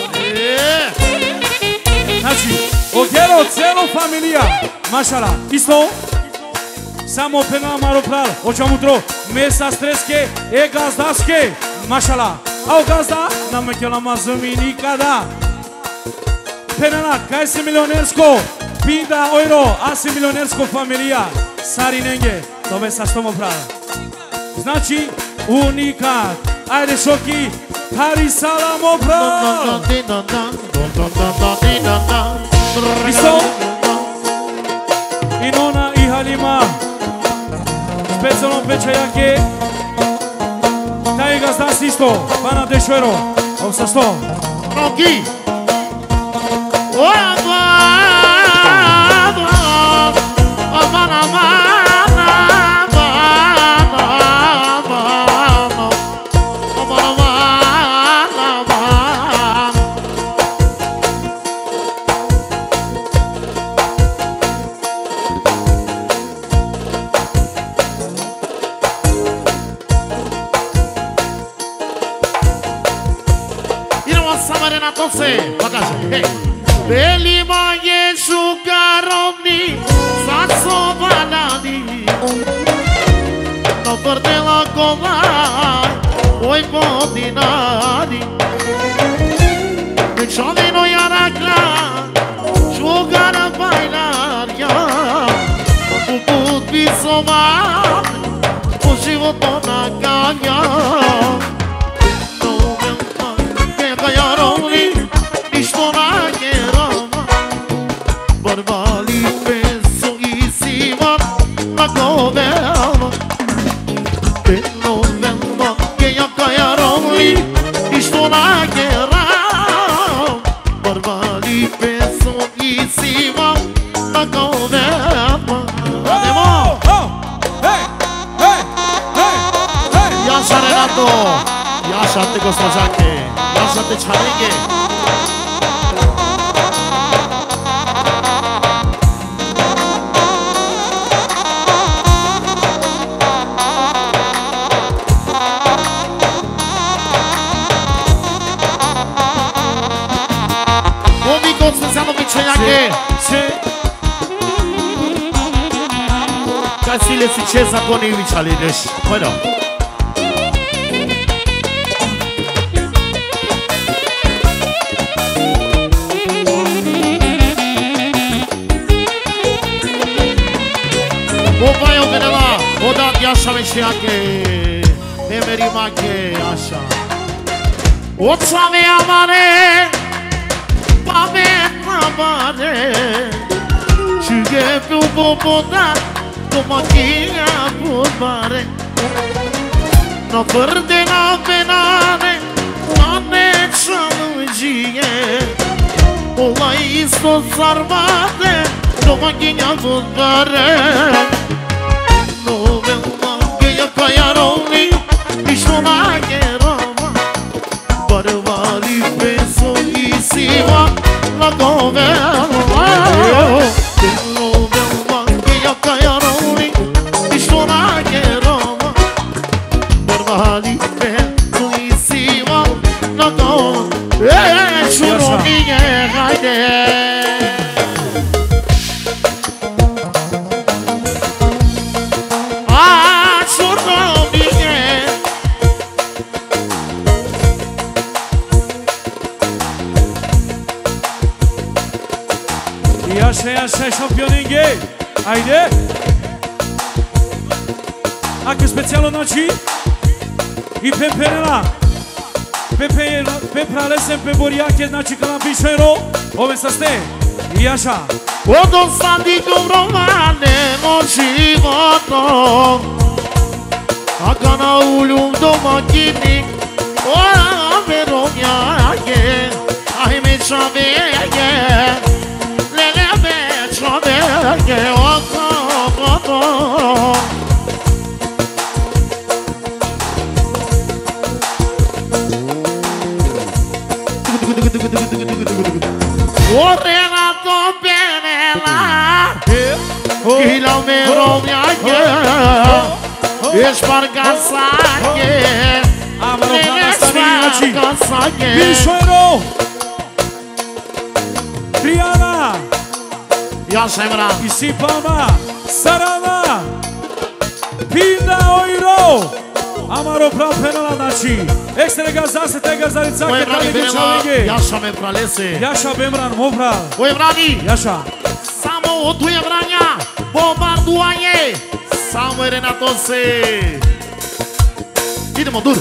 Znači, ogero celo familija, mašala, isto, samo penal Maro Pral, očam utro, mesa streske, e gazdaške, mašala. A o gazda, nam me kjela mazumi nikada. Penala, kaj se milionersko, Pinda Oiro, asi milionersko familija, Sarinenge, tome sa što mopral. Znači, unikat. Ajde Šoki, Hari Salam mopral. Isto? I Nona i Halima, specijalno pečajake. Taj ga znas isto, pana Dešvero, ovo sa sto. Roki! Beli manje šukarovni, sad sobanani, no prdela kolaj, oj podinani. Večovino jarakla, šugara bajlarja, u put pisoma, po životu naganja. Jasha te gospođake, Jasha te čaringe. Ovi kod specijalno pičenjake. Kad si li si će zakonivić, ali ideš. Bueno. Obajo venela, odat Jasha većnjake, nemerimake Jasha. Oca me amane, pametna bare, čuge pjubo podat, domakinja podbare. Na brde na benane, na nečanuđije, olaj isto zarvade, domakinja podbare. Kajarovni, išlo na geroma, barvali peso i siva na govelova. Govelova, geja kajarovni, išlo na geroma, barvali peso i siva na govelova. E, čurovnije, hajde! Jasha, Jasha, šampioninge. Ajde. Ako specijalno znači i pemperela. Pepra lesem peborijake, znači kalam pišajro. Ove sa ste. I Jasha. Odom sadi govrovane no životom, a kana uljum domakini, ove rovnjake, ajme čavege. Čovjeke oko gotovo. Orena to penela, kilometrovnjake, ešpargasake, ešpargasake. Pišojro! Trijana! Jasha Emran. I Sipama, Sarana, Pinda Oiro, Amaro prav penala, znači, ekstrega zase tega zaricake, Ojevrani benela, Jasha me pralese. Jasha Bemran, mopral. Ojevrani. Jasha. Samo o tu e Brania, bombardoaie, Samuel Renatose. Ritmo duro.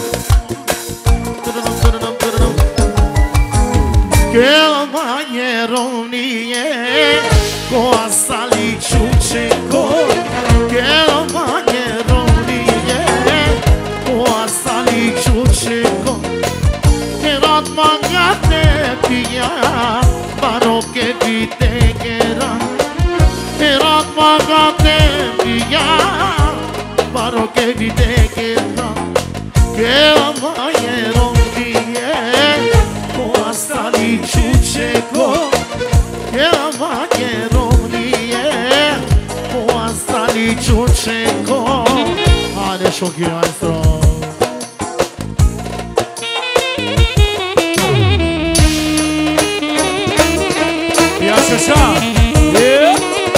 Que banheronie, com a sali chucheco. Que banheronie, com a sali chucheco. Que not mangate pia, baro que vite quera. Que not mangate pia, baro que vite quera. Que banheronie, com a sali chucheco. Que banheronie, com a sali chucheco. Ah, deixa eu guiar mais strong. Așa, yeah.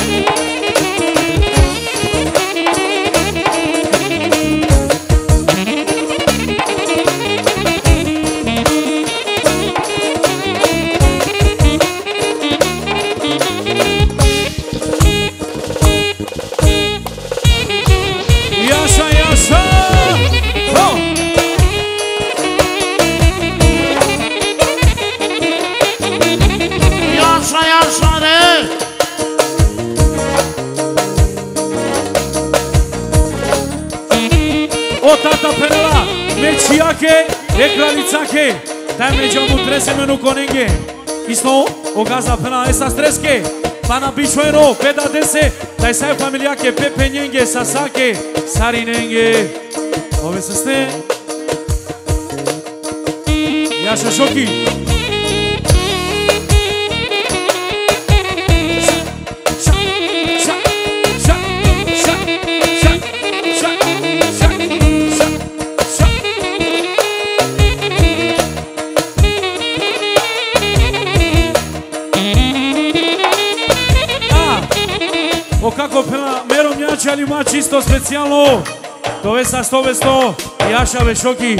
E așa, e așa. Oh. Așa, așa, re! O tata penela, mečiake, ekralițake, taj među mu trese menu konenge. Isto, o gaza penela, esa streske, pana bičojeno, peda dese, taj saj familijake, pepe njenge, sasake, sarinenge. Ove se ste? Jaša šoki. O kako pela Mero Mjača ali ima čisto specijalno. To je sa sto sto i Aša Vešoki.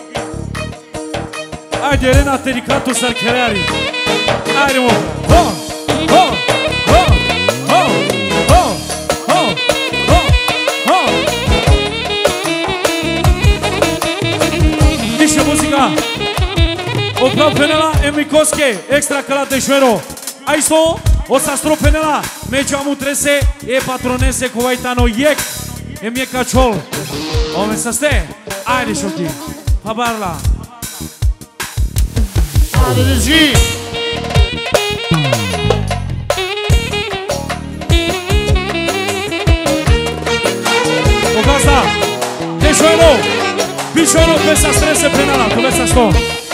Ajde Renate Rikatu Sarkerari. Ajdemo. Ho, ho, ho, ho, ho, ho, ho, ho. Više muzika. Oprav penela Emikoske, ekstra kalate švero. A isto, osa stro penela. Među amu trese e patronese kovajtano jek e mjeka čol. Ome sa ste? Ajde šoki. Pa barla. Ajde drži. Ogazda. Dešo eno. Bišo eno pesa strese penala. To vesa sto.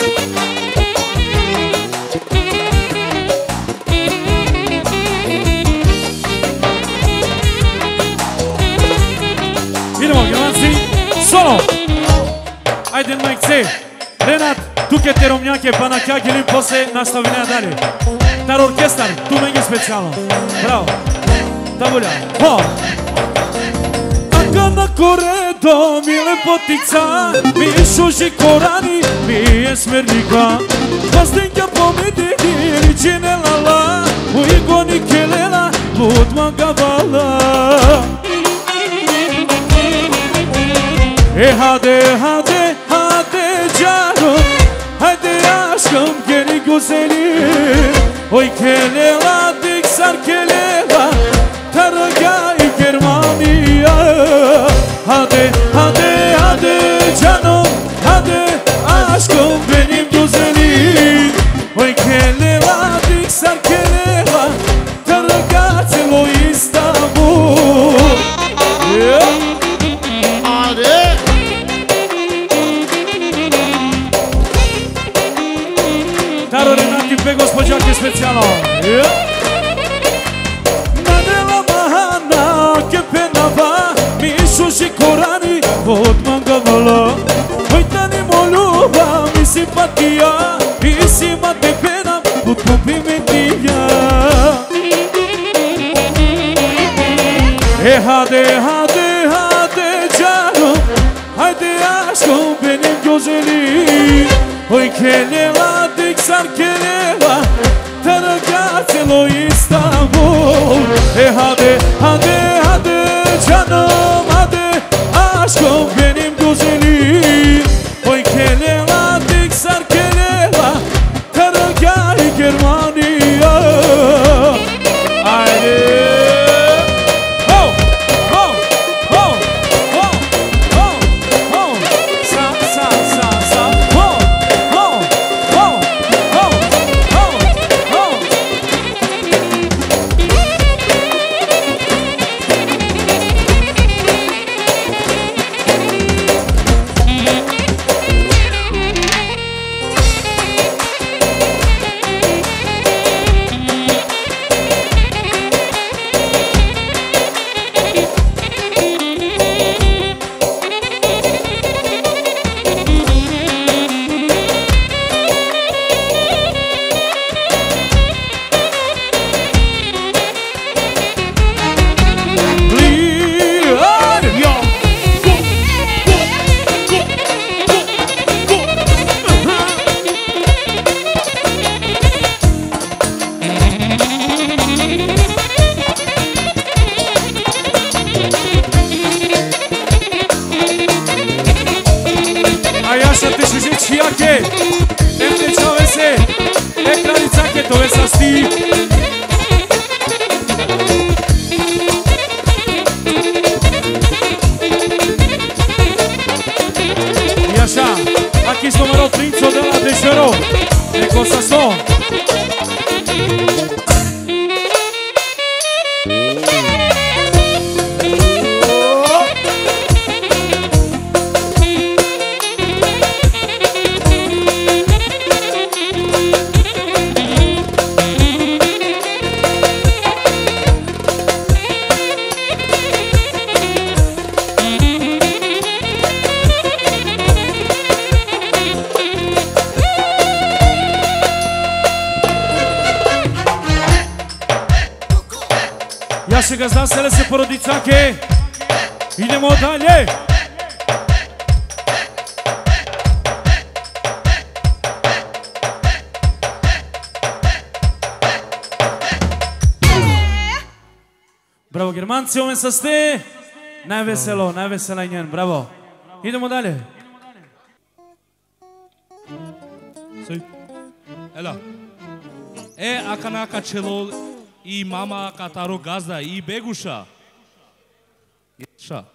Solo! Ajde mai ce! Renat, tu che te romnjake pa na kja gelim posle nastavljenja dalje. Tar orkestar, tu menge specijalno. Bravo! Tabulja! Ho! Aka na koredo mi lepotica, mi šuži korani, mi je smernika. Pastinja pomedini, ričine lala, u igoni kelela, budma gavala. E hadi hadi hadi canım, hadi aşkım gel güzelim. Oy kelela dik sar kelela, targa Germania. Hadi hadi hadi canım, hadi aşkım benim güzelim. Oy kelela dik sar kelela, targa celo İstanbul. Yeah. Taro Renati pe gospođake specijalno. Nadela mahana ke penava, mi šuši korani od mangavala. Vojtani moljuba, mi simpatija, i si mate pena, od komplimentija. E hade, hade, hade canım, haydi aşkım benim güzelim. Oy kelela dik sar kelela, targa celo İstanbul. Ja še ga zna se le se porodicake. Idemo dalje. Bravo Germanci, ome sa ste. Najveselo, najvesela njen, bravo. Idemo dalje. Ela. E akanaka čelo i mama kataro gazda i beguša. Ša.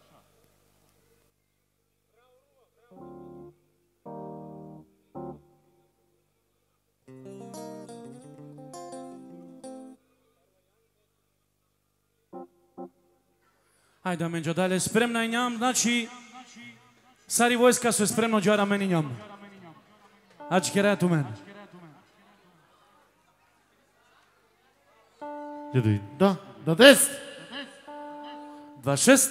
Hajde, Amenđo, dalje. Spremna je njam, znači Sari vojska su spremno džara meni njam. Ači kerat u men. Da, da deset. Dva šest.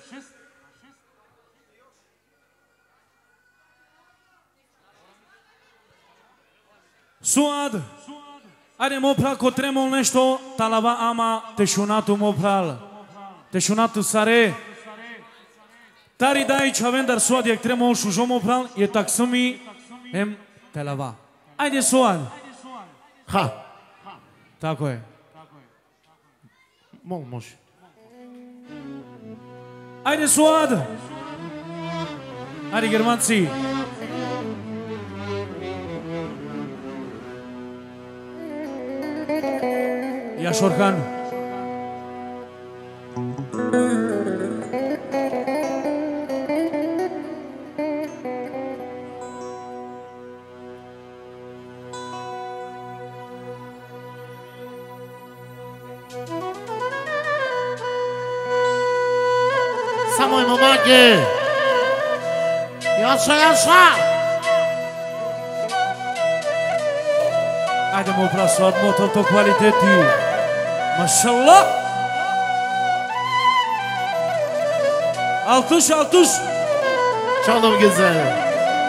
Suad. Ajde mopral ko tremol nešto, talava ama tešunatu mopral. Tešunatu sare. Tari dai chavendar Suad jak tremol šužo mopral je taksumi em talava. Ajde Suad. Ha. Tako je. Mol može. Ajde Suad. Ajde Germanci. Yash Orhan. Samo je momake. Jaša, jaša. Ajde mu prasu od motor to kvaliteti. Mašallah. Altuş, altuş. Çalım güzel.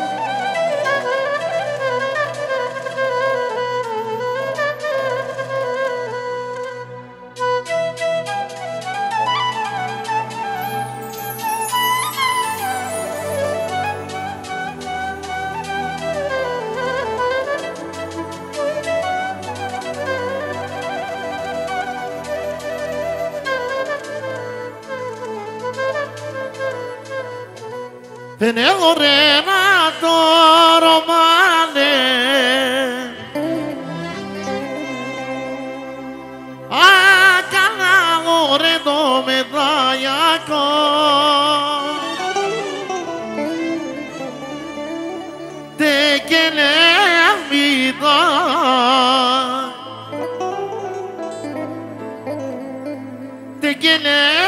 Tenelo Renato Romane a canale do medaglia con te che le vita te che le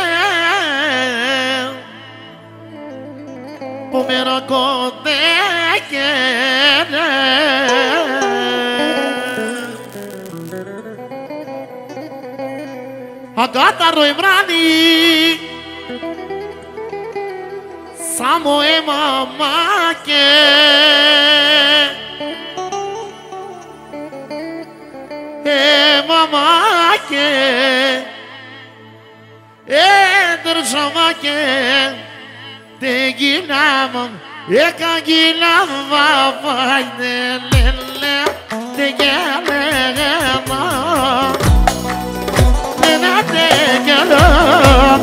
Pomera kote kene Agata roimrani Samo e mama ke E mama ke E država ke Te gilamam, e ka gilam va vajne lele, te gelema, nena te gelam.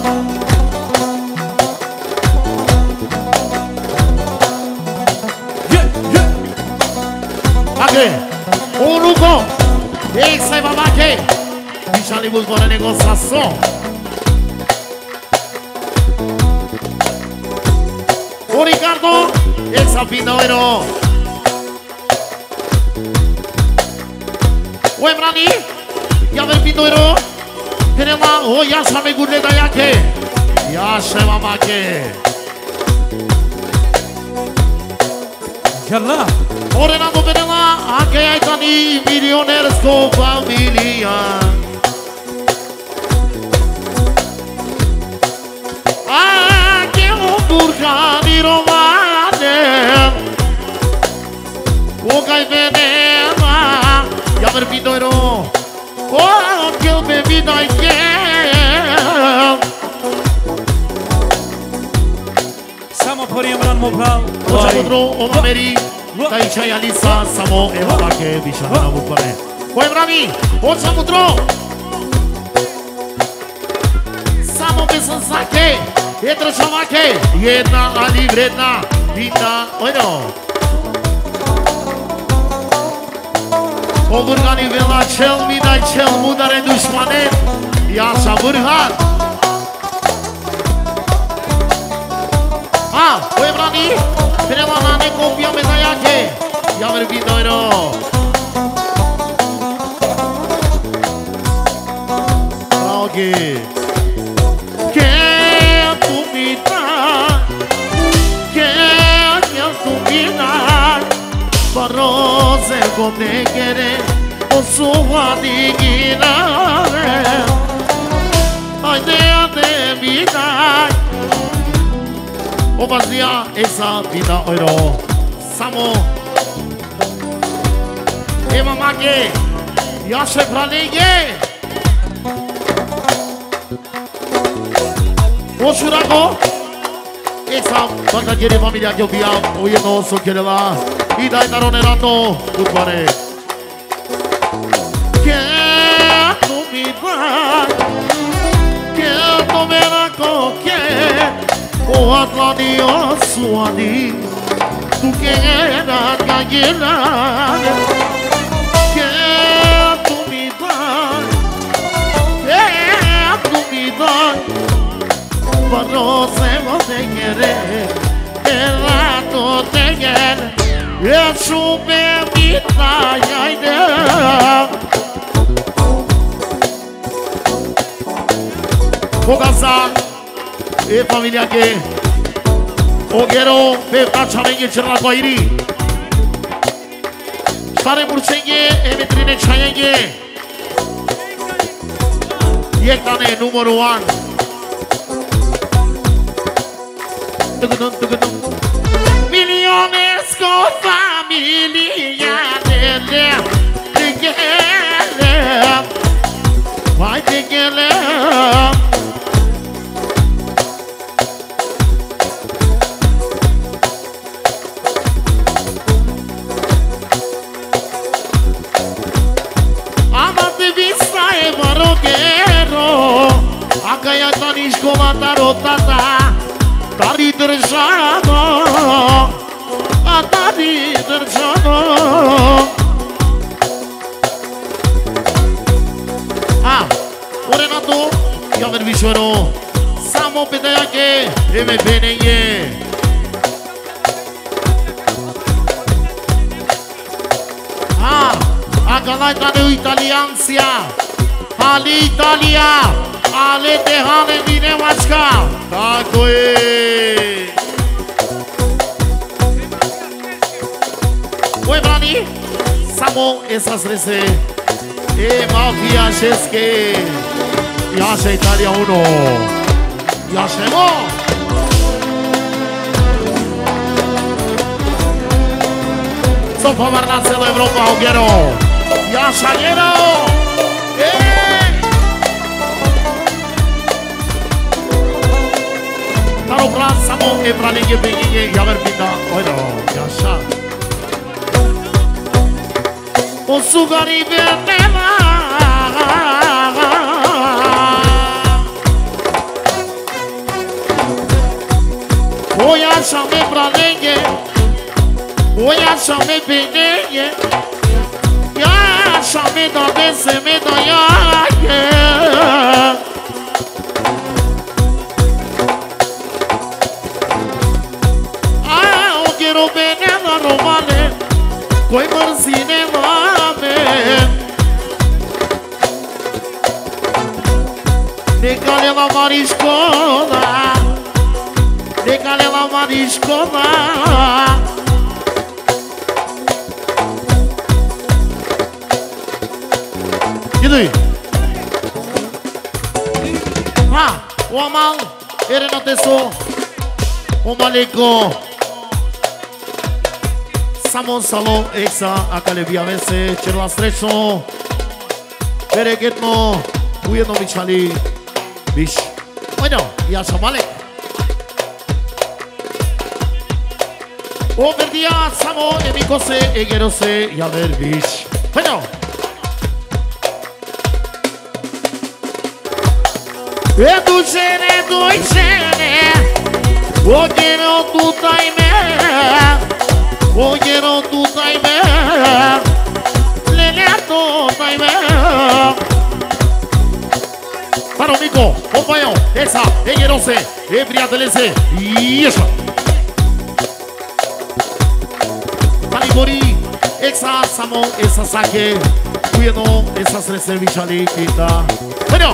Ake, unuko, ei sai babake, bichali buscou negociação. O Ricardo, esa pindawero. O Emrani, ya ver pindawero. Tenema, o ya sabe gurle da yake. Ya se mamake. Yalla. O Renato Penela, ake aitani millionaires ko familia. Burkani Romane O cai venema Ya ver pindoro O que eu bebi da que bravo. Ocha mudro, oma meri, tai chai alisa, samo eva bake, bishana bukone. Oi bravi, ocha mudro. Samo besan sake, etra chamake, jedna ali vredna, vinda, oi no. O burgani vela cel, vidai cel, mudare dushmanet, yasha burhan. Ah, oi brani, prema nane kopia medaya ke, yaver vindoiro. Okay. Que tu me dá, que tu me dá, para você poder querer o sua dignidade, a ideia de vida, o vazia essa vida oiro, samo, e mamãe, e acha pra ninguém. O Churago, essa banda de família que eu via, o nosso que ele lá, e daí na Ronerando, do Guaré. Quero me dar, quero me dar qualquer, o Atlântico, o Suadi, tu queira ganhar. Quero me dar, quero me dar. Para você querer, ela não te quer. Eu chupei vida e ideia. Vou casar e família aqui. O quero pegar chamengue tirar com iri. Stare murchengue e metrine chayengue. E tane número um. Millones con familia de te quiere, vai te quiere. Amate vista e maroquero, acá ya tanis como tarotata. Tari držano, a tari držano. Ah, o Renato, ja ver višero, samo pedajake, eme benenje. Ah, a galajtane u italijancija, ali Italija. Ale tehane vine mačka. Tako je. Oi brani, samo esas rese. E mafia šeske. Jaše Italija uno. Jašemo. Sofa varna celo Evropa ogero. Jaša njeno. E. Taro pra samo e pra ninguém benguinhe javer pinda. Olha, jaša. O sugari venema. O jaša me pra ninguém. O jaša me benguinhe. Jaša me da dese me da jaje. Quiero veneno romane, coi mărzine mame. De cale la mariscola, de cale la mariscola. Idui. Ah, o amal, ere no teso, o maliko. Samo salon exa akale viavese cela strecho peregetno ujedno bichali bish. Bueno, ya samale. O verdia samo e mi cose e gerose ja verbiš. Bueno. E dušene, dušene, o gero tutaj me, o gero tutaj me, lele tutaj me. Paro mico, compagnon, esa, e gerose, e priatelese, ieșa. Mori, esa samo, esa sake, cuieno, esa sreservișali kita. Bueno.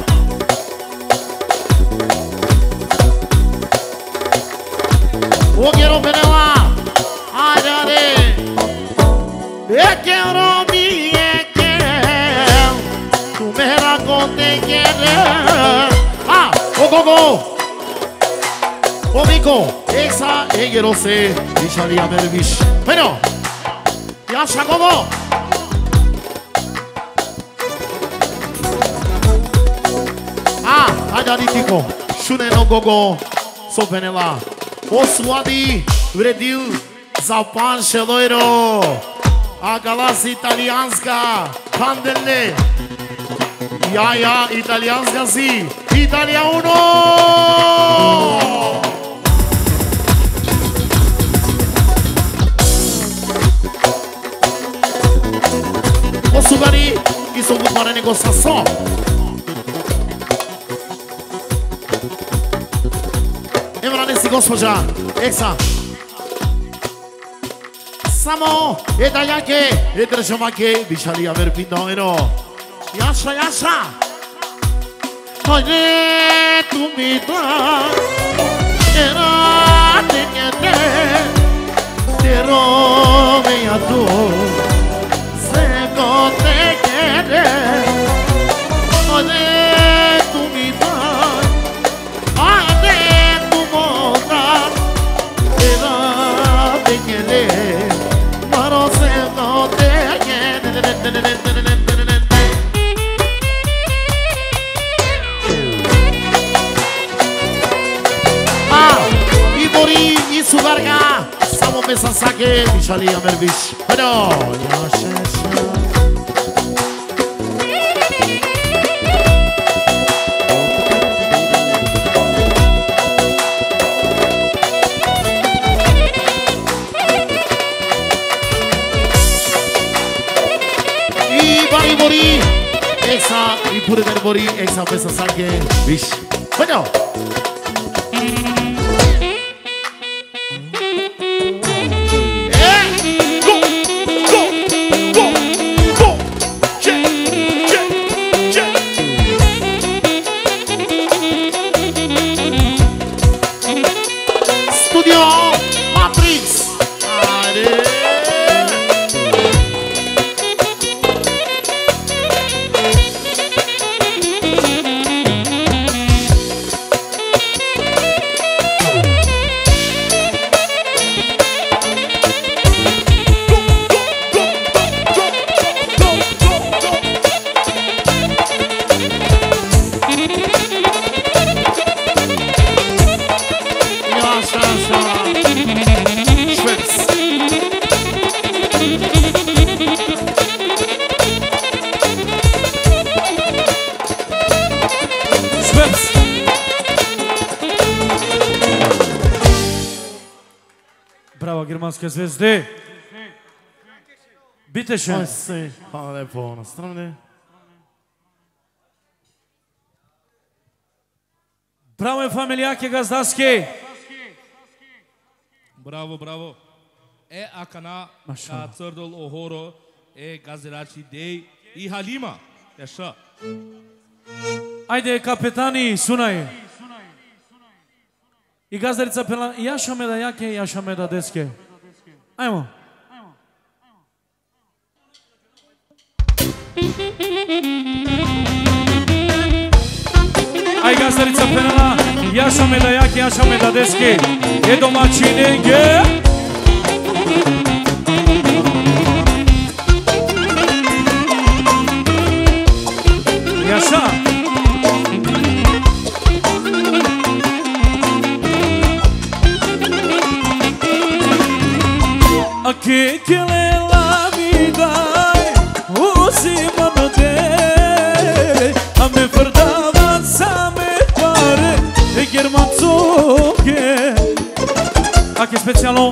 O quiero venela, ayare. E quiero mi que, tu me raconte querer. Ah, o gogo. O mico, esa e gerose, vișali amerviș. Bueno. Yaşa gogo. Ah, ajaritiko. Shune no gogo. Sopenela. Oswadi vredil za pan šeloiro. A galas italijanska. Kandelle. Ja, ja, italijanska si. Italia uno. Sugari i są wytware negociação. Emranesi gospođa, eksa. Samo e da jake, e državake, višali aver pindojno. Jaša, jaša. Hajde tu mi da, era te njete, te rome ja tu. No te quieres, de tu mitad, de tu mostrar, te quieres, pero se no te quieres. Ah, y morí y su garga, samo me saque, mi salí a ver bicho, pero ya sé. Bori, esa y pure del bori, esa pesa sangue, bish. Bueno. Германские звезды. Битеше. Hvala lepo na strane. Браво е фамилияки газдаски. Браво, браво. Е акана ка църдол охоро е газирачи дей и халима. Еша. Ajde kapetani, sunaj. I gazdarica pela, jaša me da jake, jaša me da deske. Ajmo. Aj gazdarica pela, jaša me da jake, jaša me da deske. E domaćine, ge. Jaša. che che le la vida o si manade a me fardava sa me pare e germanzo che a che specialo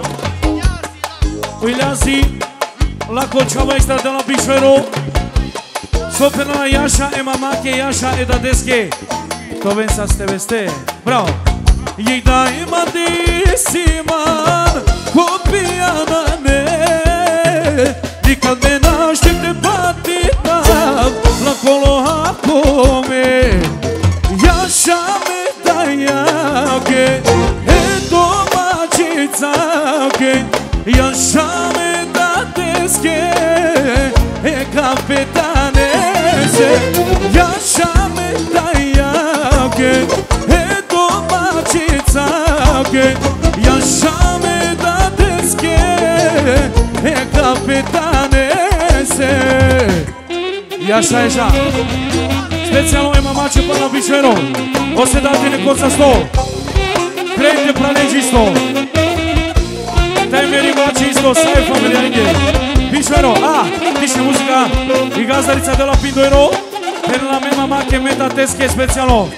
Uiliasi la Colceava extra de la Bișoero Sopena la Iașa e mama che Iașa e da desche To ven sa ste veste Bravo Ei da ima disiman Copia na ne Nikad me naštite patitam La kolo hakome Iașa me da jake E domaćica ke Iașa me da desche E capitanese Iașa me da jake E domaćica ke Iașa me da desche E capitanese Iașa e așa Specijalno je mamače pa na Bišero O se dati neko sa sto Krejte praleđi sto Taj meri mači isto, sai familia inge Bišero, a, tiše muzika I gazdarica de la Pindoiro Per la me mama che meta tesche specijalno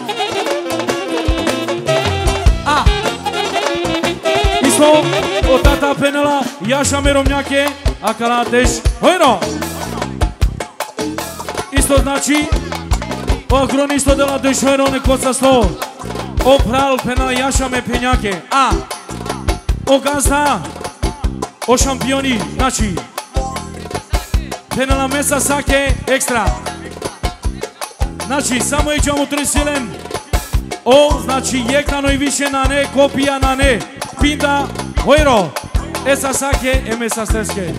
A Isto, o tata penela Iaša me romnjake A kala teš, ojno Isto znači O agronisto de la Dešojero neko sa sto O pral penela Iaša me penjake A O gazda O šampioni Znači Penela mesa sake Ekstra Znači samo iđemo trisilen O znači jeknano i više na ne Kopija na ne Pinda Ojro Esa sake E mesa steske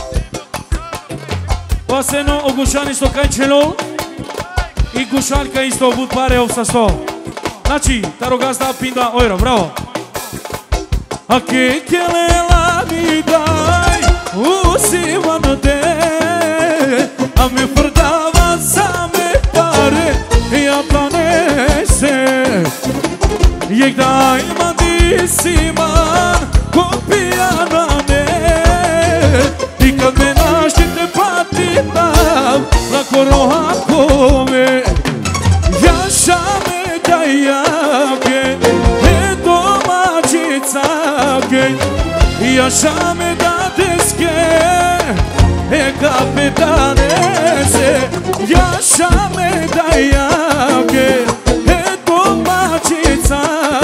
O seno o gušan isto kančelo I gušanka isto bud pare ov sa sto Znači Taro gazda pinda Ojro Bravo A che che le la mi dai usi manate A me fardava sa me pare E a planese Jek dai madisiman Copia na ne I kad me naštite patitam La koroha kome Iaša me dai jake E domaćica Iaša me da desche E capitanese Iaša me da jake E domaćica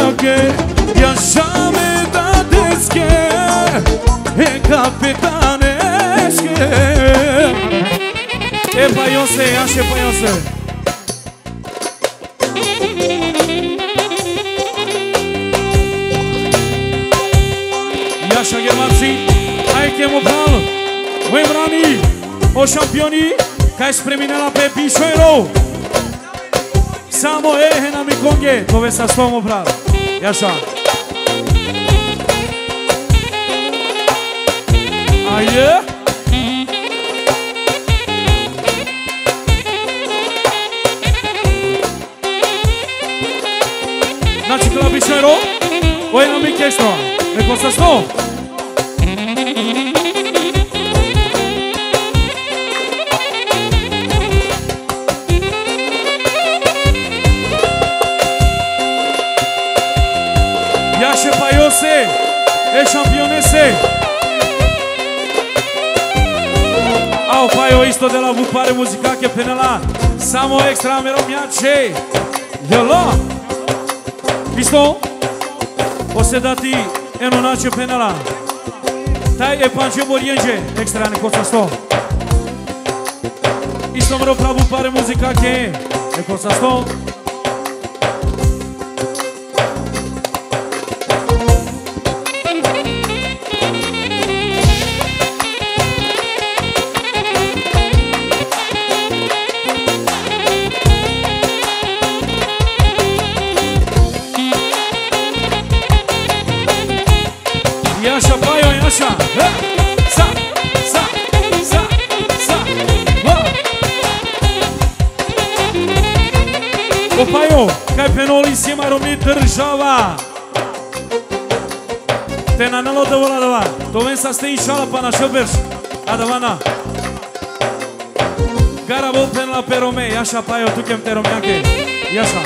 Iaša me da desche E capitanese E pa Iose, Iaše pa Iose Iaša germanci, hai che mo pral Oi brani, o šampioni Kaj spreminela pe Bišoero Samo ehe na mi konge To ve sa sto mo pral Iaša Ajde Znači kala Bišoero Oi na mi kestro Neko sa sto Iaše pa Iose E šampionese Au pa jo isto de la Vupare muzika che penela Samo extra me romnjače Jelo Isto O se dati eno nače penela Taj e panče borjenže Ekstra neko sa sto Isto mro pravu pare muzika che Neko sa sto Iaša pajo, Iaša Sa, sa, sa, sa O pajo, kaj penoli si ma romni država Te na nalo da vola dava. To ven sa ste inshallah pa na šoberš. A davana. Gara vol pen la perome. Jaša pa jo tu kem te romjake. Jaša.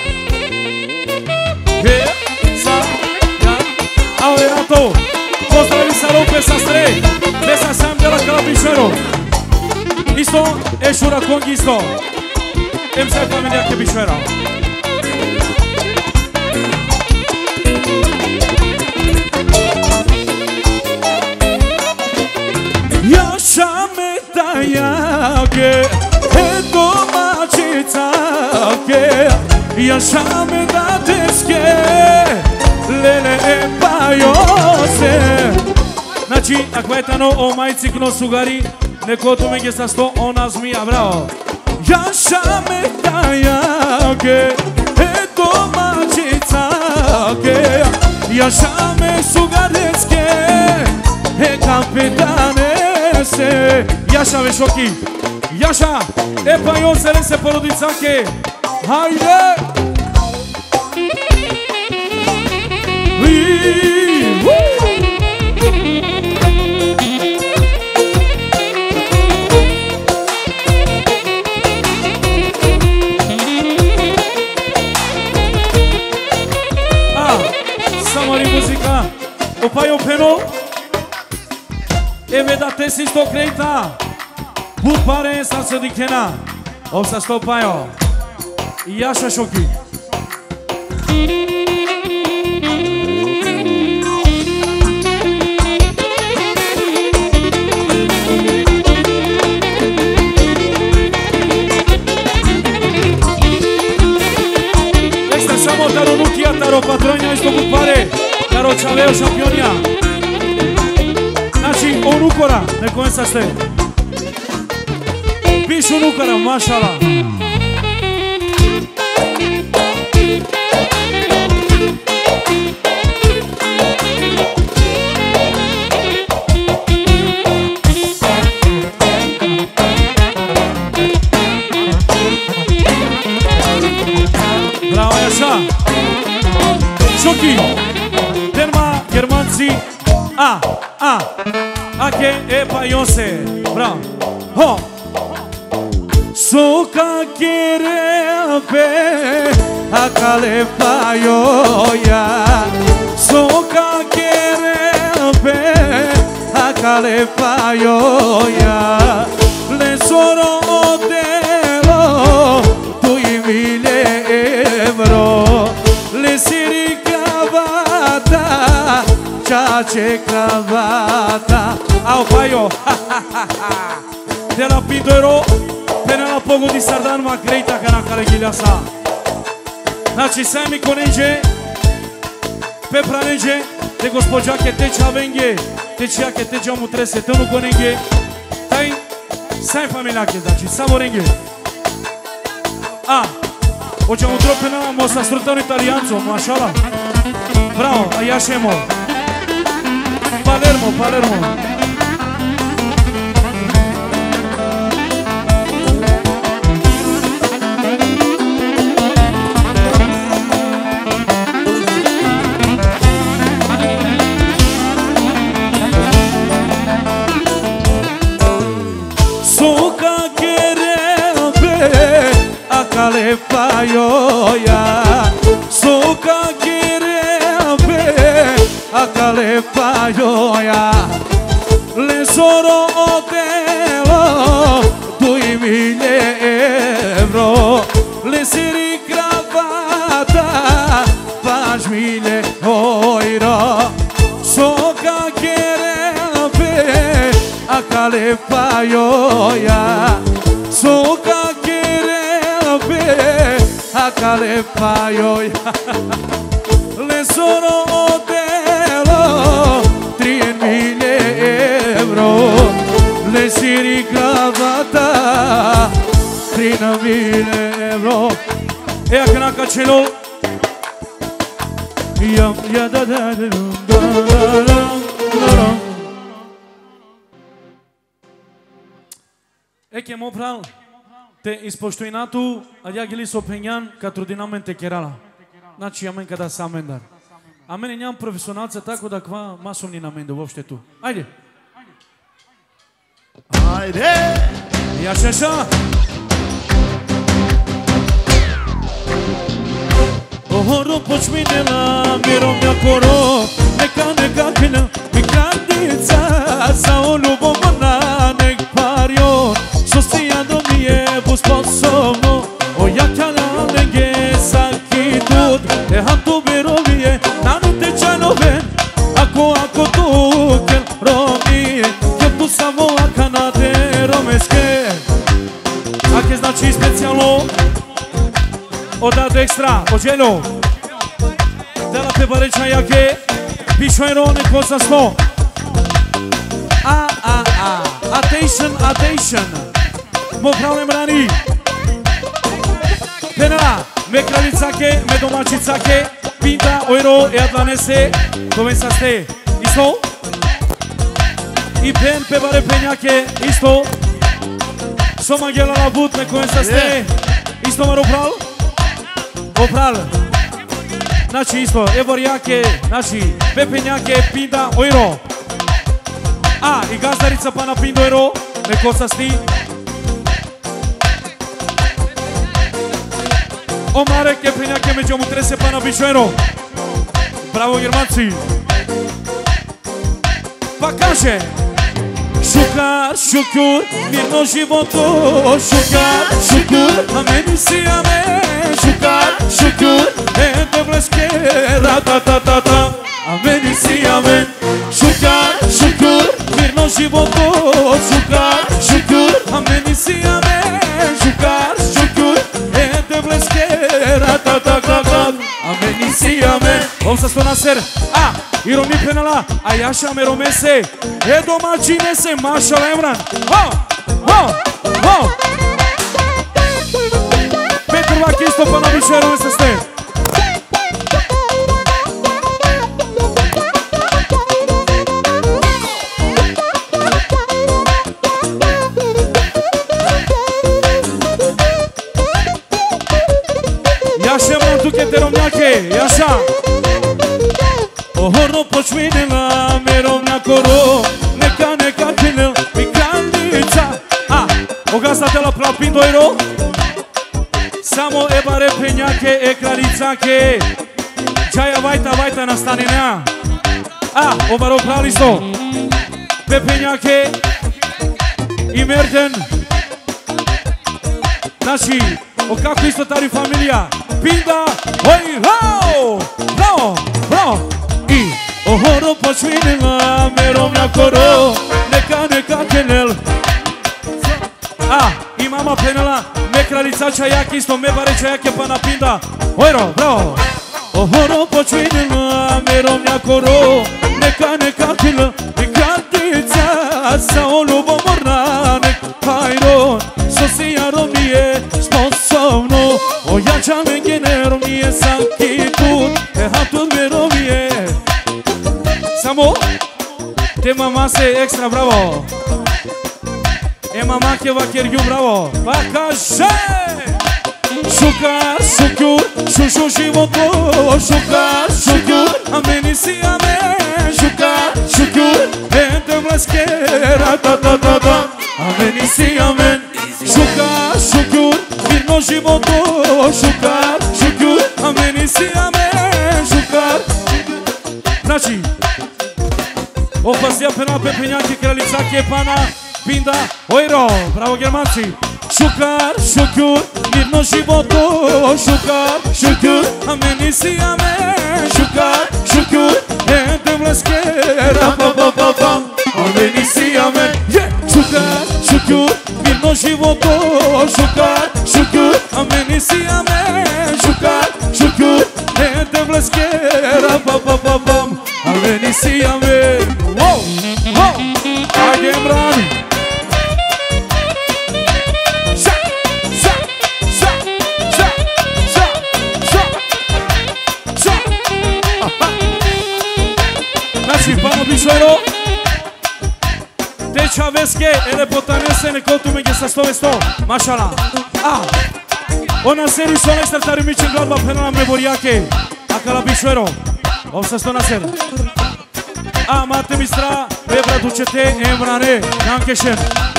He, sa, ja. Ao era to. Pozdravi sa Lupe sa stre. Besa sam de la Calabișero. Isto e Șura Congi isto. Em sai familia che Bișera. Jaša me tajake, e domaćicake. Jaša me dateske, lele e pajose. Znači, ako je tano o majci kno sugari, neko tu menge sa sto, ona zmija, bravo. Jaša me tajake, e domaćicake. Jaša me sugarecke, e kapetanese. Jaša vešoki, Jaša, e pajose, le se porodicake. Hajde! Muzika, opaj openo, e vedate si sto krejta, bupare sa se dikena, opsa sto pajo, Jaša šoki. Este samo taro nukia, taro patronja, isto bupare. Caro Chaleo Championia. Znači, onukora, nekojem sa ste. Piš onukora, mašala. Bravo, Jaša. Šoki. Germanci, a, a, ake e pajose, bravo, ho. Soka kerepe, akale pajoja. Soka kerepe, akale pajoja. Le soro odelo, tu i mille euro. Le siri cravata, ciace cravata. Au paio, de la Pidoro, pene la pogo di Sardan ma greita kana kale gilasa. Znači sami konenje, pe pranenje, te gospođa ke teča venge, tečia ke teča mu trese, tonu konenje. Taj sai familia ke, znači samo renge. A, hoćemo tropena mosa strutano italijanco, mašala. Bravo, a jašemo. Palermo, Palermo. Soka kerepe, akale pajoja. Soka kerepe, akale pajoja. Le soro otelo, due mille euro. Le siri cravata, pač mille euro. Soka kerepe, akale pajoja. Soka kerepe, akale pajoja. Le sono otelo, tre mille euro. Le siri cravata, tre mille euro. E a canaca celo. Yam ya da da da da da da. E che mo pral te ispoštoinatu, a ja gili so penjan, kad trudinamente kerala. Znači, amen kada samendar. A mene nямам професионалца, tako da kva masovni na mende uopšte tu. Ajde. Ajde. Ja šeša. Ohoro počminela, mirom ja koro, neka neka kina, mi kandica, sa olubom na nek parion, što si ja do mi je bu sposobno, o ja kana nege saki tut, e han tu berovije, nanu te čajnoven, ako ako tu kel romi, kel tu samo akana te romeske, ake znači specijalno, odad extra, ođelo, dela pe bareća jake, pišojro neko sa sto. A, a, a, attention, attention, mo problem rani. Penela, me kralicake, me domaćicake, pinta, ojro, e adlanese, comenzaste, isto? I pen pe bare penjake, isto? Soma gela la but, me comenzaste, isto maro pral? Opral, znači isto, evorjake, znači pepenjake, pinda, ojro. A, i gazdarica pa na pindu ojro, neko sa sti. Omare, kepenjake, među mu trese pa na biću ojro. Bravo, Germanci. Pa kaže, šukar, šukur, mirno životo, šukar, šukur, a meni si amen. Šukar, šukur, e te bleske, ratatata, a meni si amen. Šukar, šukur, mirno životo, šukar, šukur, a meni si amen. Šukar, šukur, e te bleske, ratatata, a meni si amen. Om sa sto naser, a, ironi penala, a jaša me romese, e domaćine se maša lemran. Ho, ho, ho. Prvak isto pa na bišerom se ste. Jaše mram tu kete romnjake, jaša. Ohorno počminila me romnjakoro, neka neka kinel mi kandica. A, ogastatela plapindo iro. Samo e bare penjake, e kralicake, čaja vajta, vajta na stanina. A, obaro kralisto, pepenjake i merden. Znači, o kako isto tari familija, pinda, oj, hao, bravo, bravo. I ohoro počvinila, merom na koro, neka, neka kenel. A, i mama penela, me kraljicača jak isto, me bareća jake pa na pinda. Ojro, bravo. Ohoro počinila, me romnja koro, neka neka kila, i kartica, sa olubom morna, nek pajro, sosijarom nije sposobno, ojača me generom nije saki tut, e hatut me rovije. Samo, te mama se ekstra, bravo. E mama che va chiar bravo. Va kaže. Šukar, šukur, šušu životu, šukar, šukur, a meni si amen. Šukar, šukur, e te bleske, ratatata, a meni si amen. Šukar, šukur, mirno životu, šukar, šukur, a meni si amen. Šukar, znači, opasija pena pepenjake, kralicake, pana, pinda, ojro, bravo Germanci. Šukar, šukur, mirno životu, šukar, šukur, a meni si amen. Šukar, šukur, e te bleske, rapapapapam, a meni si amen. Šukar, šukur, mirno životu, šukar, šukur, a meni si amen. Šukar, šukur, e te bleske, rapapapapam, a meni si amen. Wow, wow, ajde brani. Pano bišojro Teča veske Ele potanese nekotu me sa sto sto Mašala A Ona seri sola startari mičen gladba penala me borjake Akala bišojro Obsesto na ser. Amate mistra, Bebra ducete, Emrane, Dankeschön.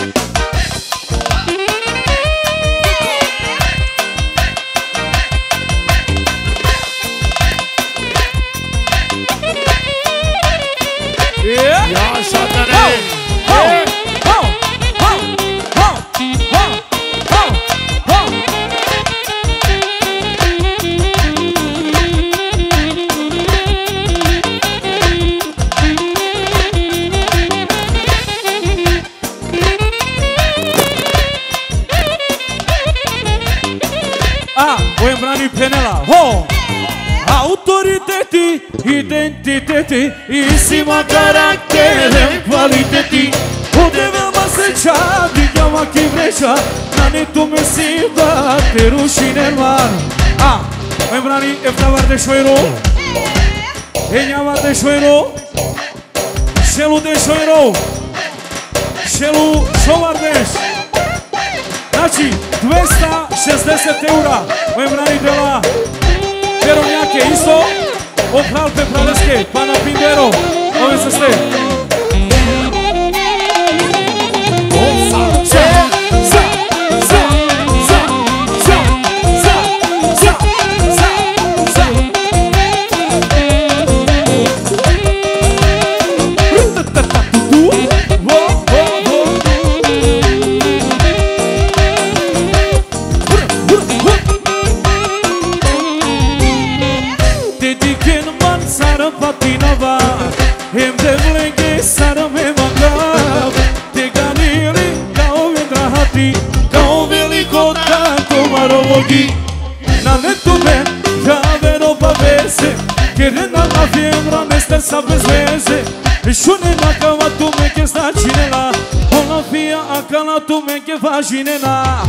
Yeah. Ja, Satane. Ho, ho, ho, ho, ho, ho, ho. Ah, o Emrani Penela, ho! Autoriteti, identiteti, isima karakterem kvaliteti. Udevama sreća, digama ki vreća, na netu me si da te rušine lvar. A, o Emrani eftavar de šoiro, enjava de šoiro, šelu de šoiro, šelu šovardeš. Znači, dvesta šezdeset eura, o Emrani dela. Verovnjake isto, od Halpe Praleske, pa na Pindero, ove se ste. Za, za, za, za, za, za, za, za, za, za. Patinava, hem de vlege sară me magav. Te ganili kao vendrahati, kao veliko tako marovogi. Na netu me javero pavese, kerena na vjemra neste sa bez veze. Šune na kavatu me ke značinela, ona fija a kalatu me ke važinena.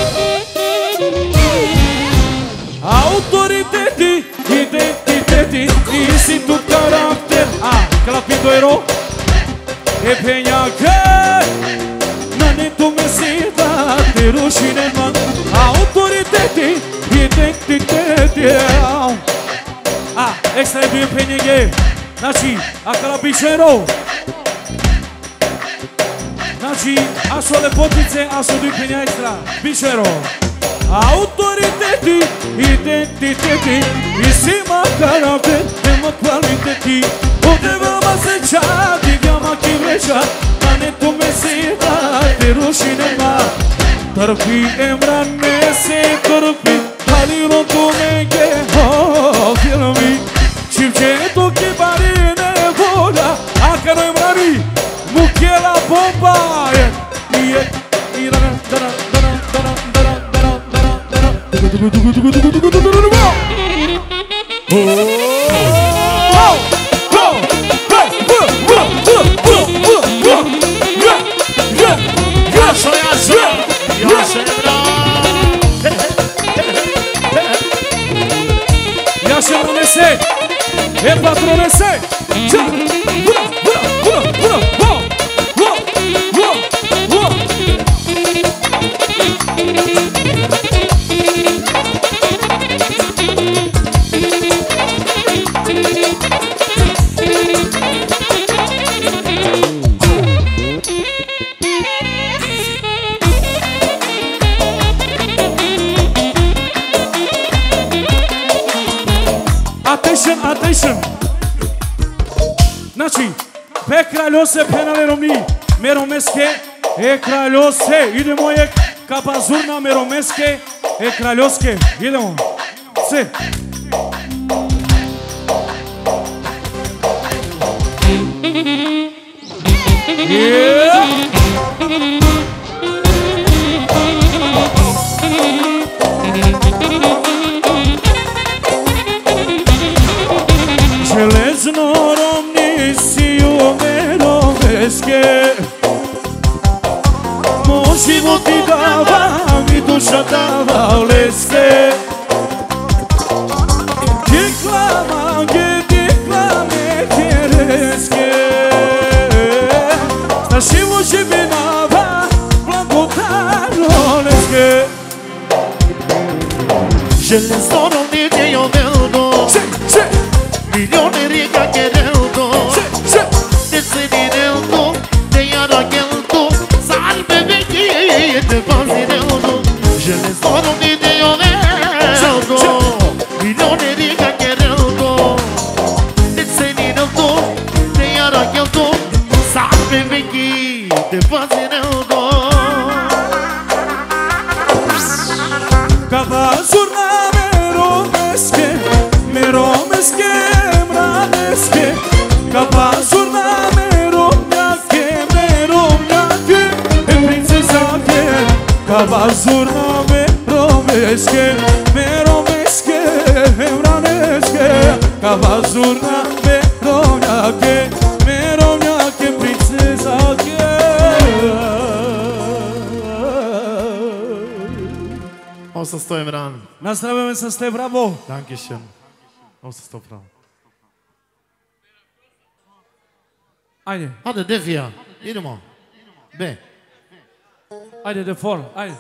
Autoriteti, identiteti, nisi tu karakter. A, clapindo ero, e penjake, na netu me si da te rušine man. Autoriteti, identiteti. A, ekstra je bio penjege, znači, a clapindo ero. Znači, a su lepotice, a su dvi penja ekstra, bišero. Autoriteti, identiteti, isima karakter, nema kvaliteti. Udevama se ča, digama ki vreća, na netu me si da te rušine ma. Trpi Emrane se trpi, halilo tu meke ho filmi. Čivče tu ki barine volja, a kano Emrani, mukela bomba. Je, i dana, dana, dana, dana, dana. Ja se pronese, e patronese. Attention, attention. Znači, pe kraljose penale romni, meromeske, e kraljose, idemo je kapazurna meromeske, e kraljoske, idemo, se. Yeah. Železno romni si u meromeske, moj život ti dava, mi duša dava leske. Diklama, ge diklame kereske, znašivo živinava, blagodarno leske. Železno romni je jo veldo, milioneri Cavazurna me romeske, me romeske mraneske. Cavazurna me romjake, me romjake, princezake. Cavazurna me romeske, me romeske mraneske. Cavazurna me romjake, me romjake, princezake. O să stoi, Imran. Nazdravujeme sa ste, bravo. Dankeschön. O să stau, bravo. Ajde. Hajde, Defija. Idemo. B. Ajde, de for. Ajde.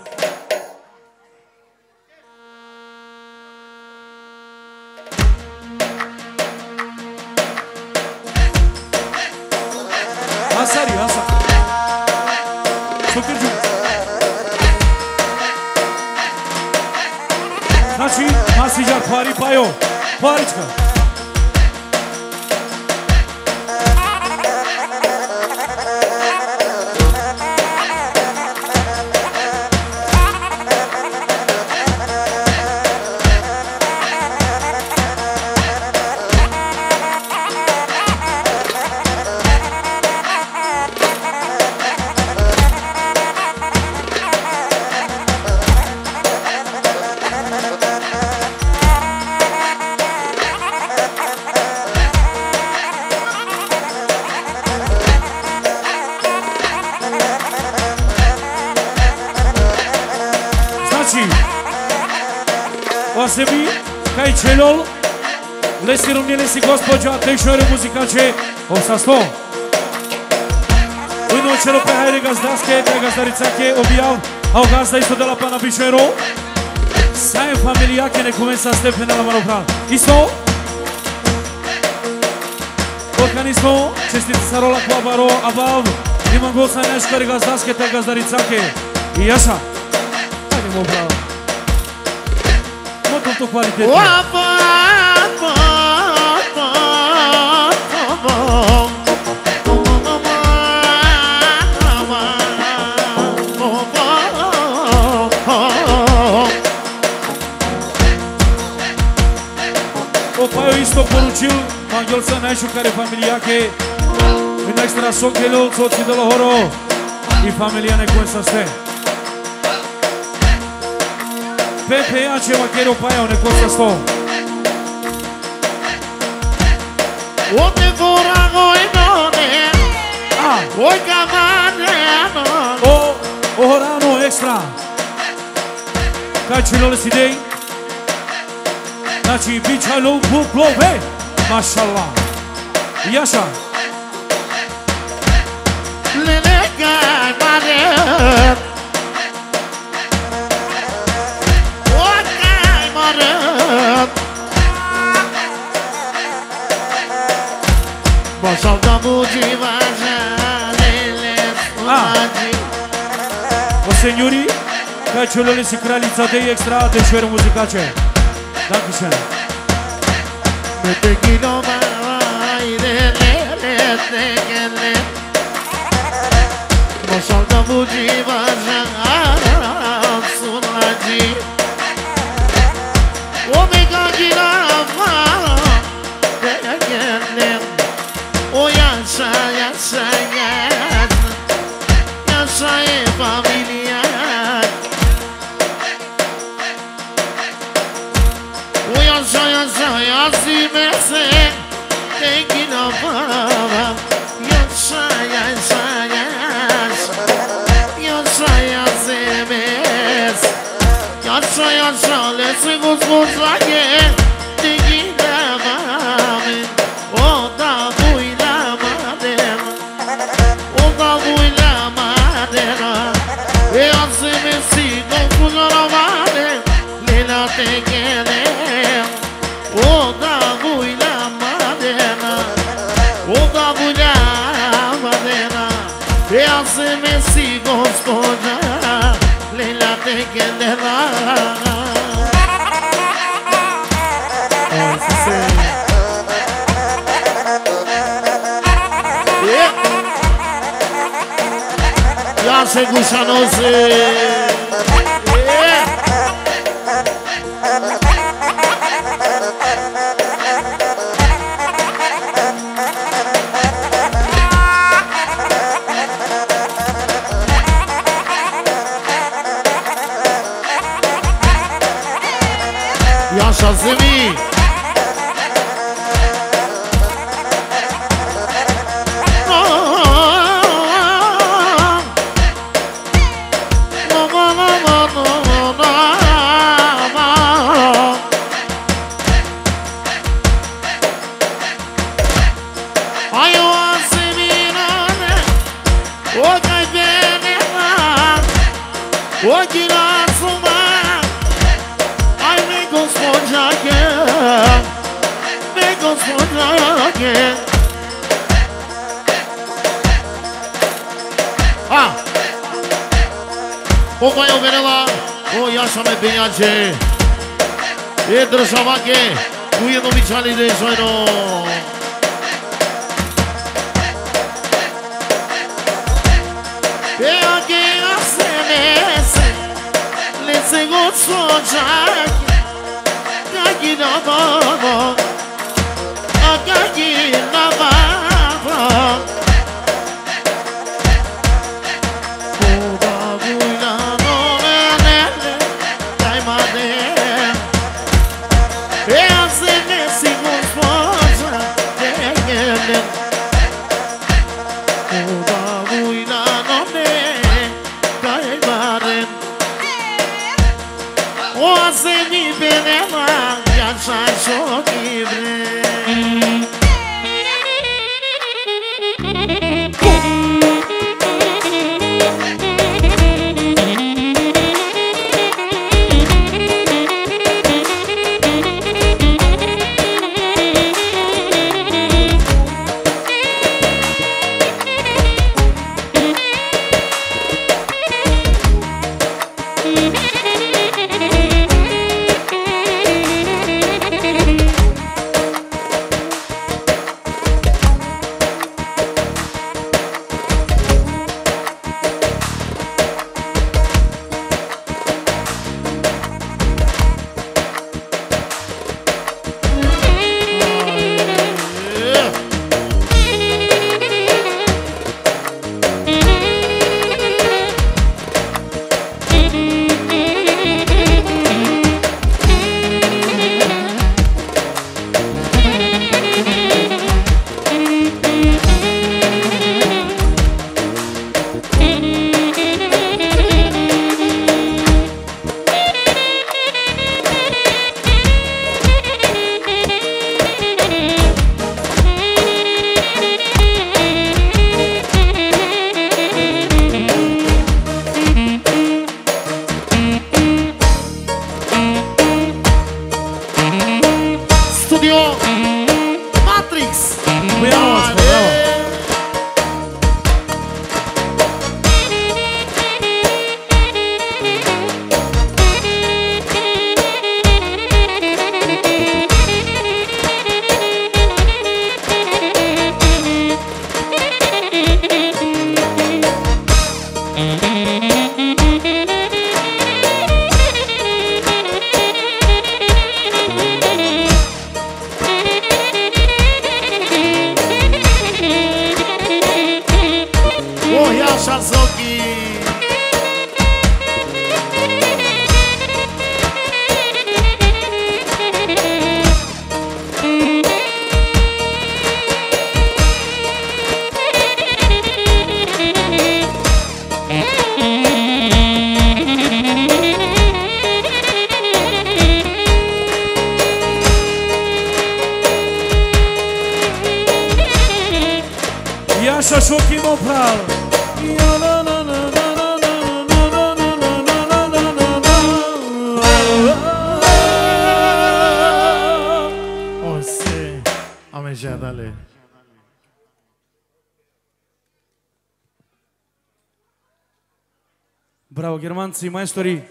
Asari, asa. Sokirđu. Znači, Masiđar pari pajo. Parička. Oasebi, kaj celol, lesi rumljene si gospođa, te šore muzikače, osasto. Ujno čelo pe hajde gazdaske, te gazdaricake objav, a o gazda isto dela pana bišero. Sajem familijake ne comensa Stefana la Marofran. Isto? Organizmo, čestiti sarola kvabaro, abav, imam gosa neškari gazdaske, te gazdaricake. I jaša. Hajdemo bravo. Molto qualitativo. Opa, eu isto poručil Angelsa Nešu, care familijake în extra sochelul, soții de la horo i familijane koje sa ste. Pepe ja će vakero pajao neko sa sto. Ode fora goj none, oj kamane non. O, orano extra. Kaj će lole si dej? Znači, bića lupu plove. Mašallah. Jaša. Lele kaj mane. Boşal da bu civarlarele slagi. O senjuri, kaj čulili si kraljica de extra de šver muzikače. Dankeschön. Me te kilo maire le te gele. Boşal da bu civarlarele slagi. O me kilo maire gele. O yaşa yaşa yaşa, yaşa e familia. O yaşa yaşa yazimese, tekin abam. Yaşa yaşa yaşa, yaşa yazimes. Yaşa yaşa lesi kuzguzlake, tekin abam. O da te querem, o da buila madena, o da buila madena, e aseme si gospoda, lela te querem. Ja se gušano se. Yaşa Semih. O vai o venela, o Yaşa me penhace. E država ke, tu je novičani de žojno. E ake asenese, le se gočočak, kaki na babo, a kaki na babo. Bravo, germanci, majstori.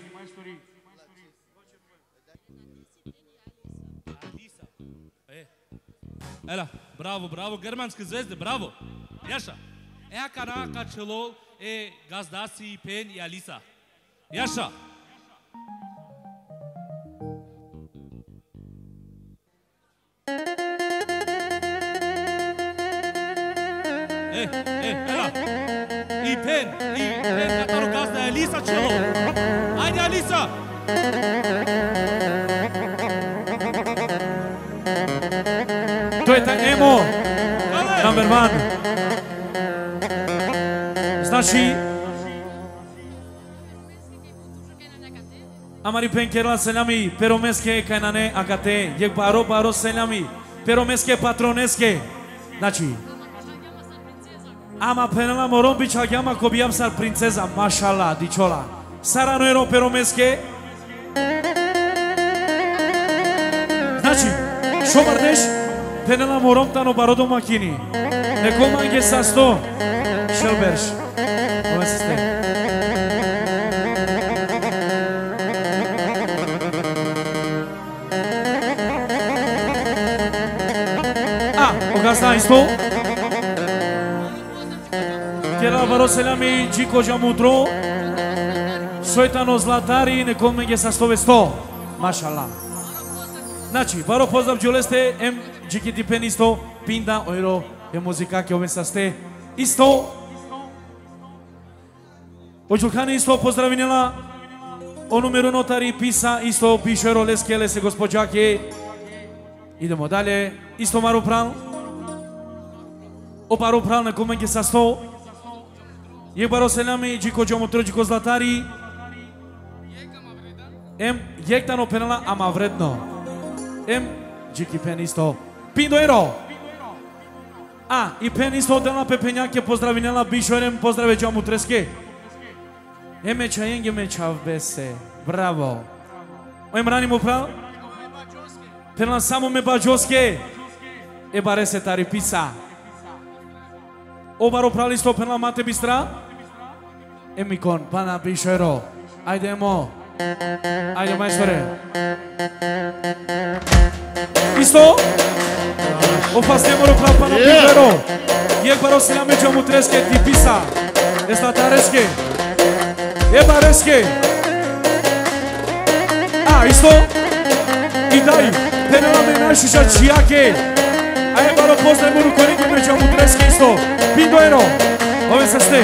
Ela, bravo, bravo, germanske zvezde, bravo. Yaşa. Ea kana kaçılol e gazdasi pen i Alisa. Yaşa. E, e, ela. I pen, i pen kataro gazda Alisa çelo. Haydi Alisa. To je taj emo, number one. Znači, Amari penkerla selami, peromeske kainane akate, jek baro baro selami, peromeske patroneske. Znači, ama penela morom bića gyama kobijam sar princeza, mašallah, dičola. Sarano ero peromeske. Znači, šomardeš, penela morom tano barodo makini. Neko mange sa sto, šelberš. Ove se ste. Gazda isto. Kjera baro selami Džiko Džamudro. Sojtano zlatari nekom menge sa sto sto. Mašallah. Znači, baro pozdrav džuleste em Džikiti pen isto. Pinda ojro je muzika ke ove sa ste. Isto. Ođulkani isto pozdravinjela. O numeru notari pisa isto pišero leskele se gospođake. Idemo dalje. Isto maru pral. O baro pral nekom menge sa sto. Je baro selami Džiko Džamudro Džiko zlatari. Em jektano penala ama vredno. Em Džiki pen isto. Pindo ero. A i pen isto odela pepenjake pozdravinjela bišorem pozdrave Džamudreske. Eme čajenge me čavbese. Bravo. Ojem ranimo pral. Penala samo me bađoske. E bare se tari pisa. O baro pral isto penala mate bistra. Emikon pana bišoro. Ajdemo. Ajde majstore. Isto. Opasne moro pral pana bišoro. Jek baro se name Džamudreske ti pisa. Estatareske. Ebareske. A isto. I daj. Penala me našiša čijake. A je baro pozdrav moru korinke me Džamudreske isto. Pindo ero. Ove se ste.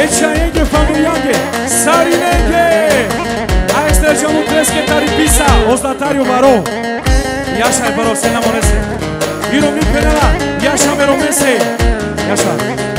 Echayenge familiange, Sarinenge. Hai să un cresche taripisa, ostatario varo. Iașa e varo, se namorese. Iro mi penela, Iașa me romese. Iașa.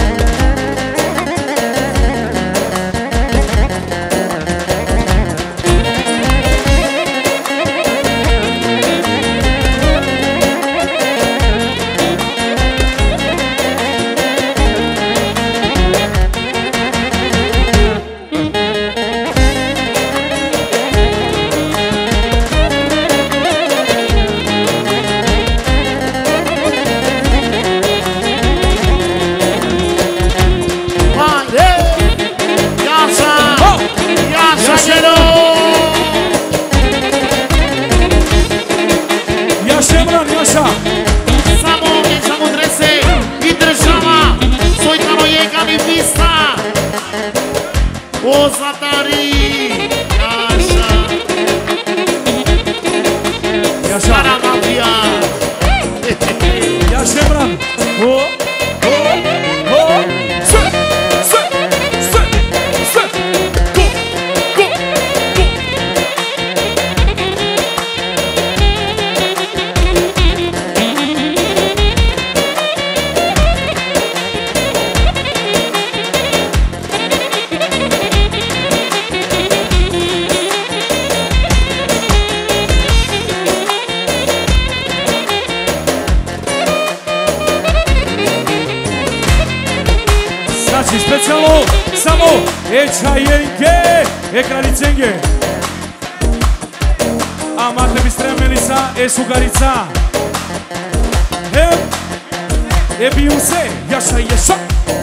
E sugarița. E, e Beyoncé, Iașa, Iașa.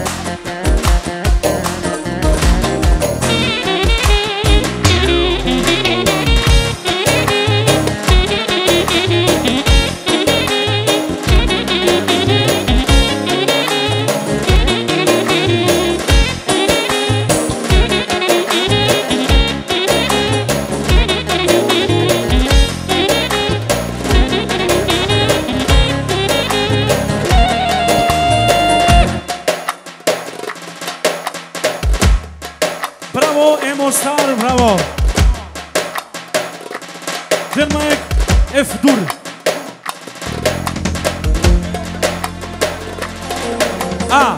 Mostar, bravo! Germanek F dur. A.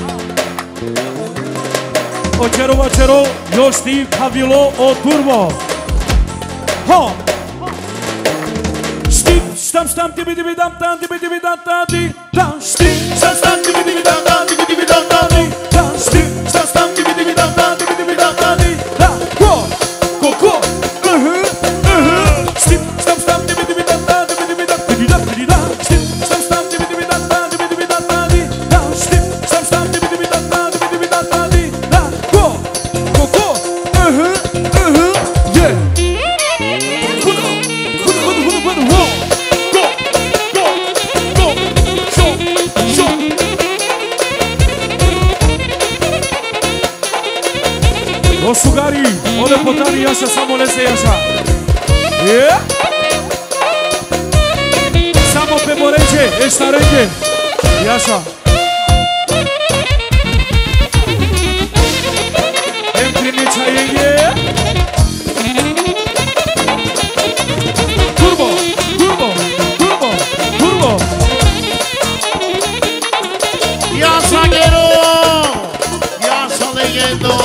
Ocero vacero, Yosti Pavilo o turbo. Ho. Stip, stam stam tibi tibi dam tam tibi tibi dam tam di. Dam stip, stam stam tibi tibi dam tam tibi tibi dam tam di. Dam stip, stam stam tibi tibi dam tam tibi tibi dam tam di. Sugari, ole potari, Iașa, samo lese Iașa. Yeah? Samo pe morenge, esta renge. Iașa. Emprimi çayenge. Turbo, turbo, turbo, turbo. Iașa Ghero, Iașa Legendo.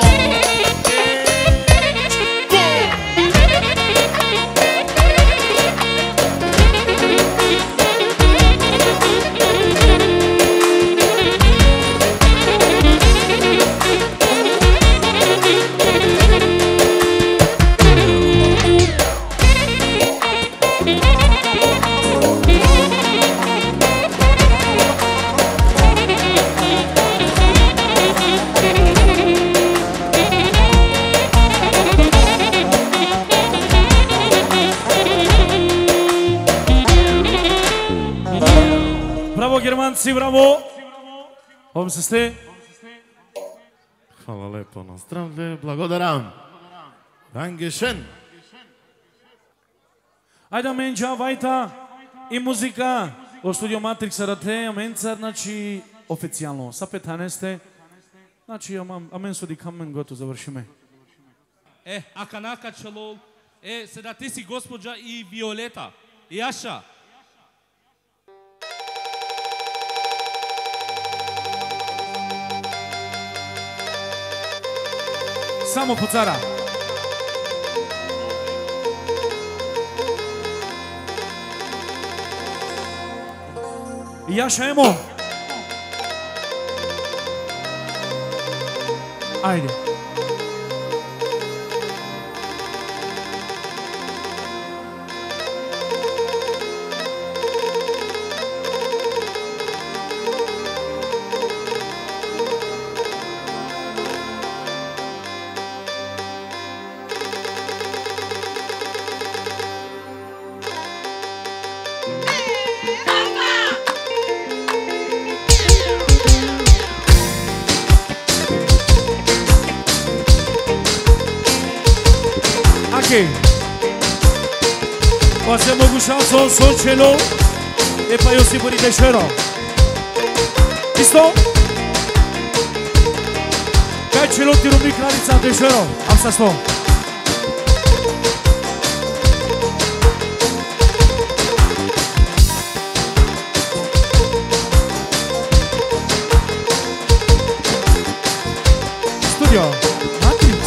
Germanci, bravo! Om se ste? Hvala lepo na zdravlje, благодарам. Dankeschön. Ajde menđa, vajta i muzika o studio Matrix Arate, amencar, znači oficijalno, sa petanaeste Значи имам аменсо ди камен гото завршиме. Е, аканака челол, е, седа ти си госпоđa и Виолета. Јаша. Само по цара. Јаша емо. Ајде. Facem o gușanță, sol celo, e pa Iosif Buri de Șero. Isto? Kaj celo ti rumni kraljica de Șero, am sa sto. Studio, Matrix.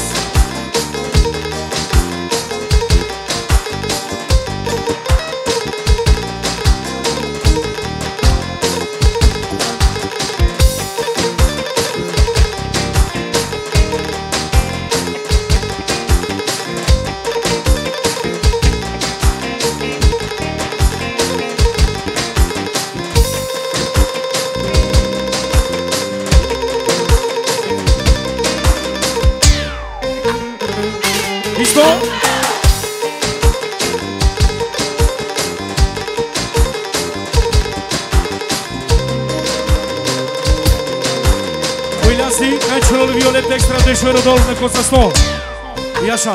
Celor violet extra de șoară dol ne costa sto. E așa.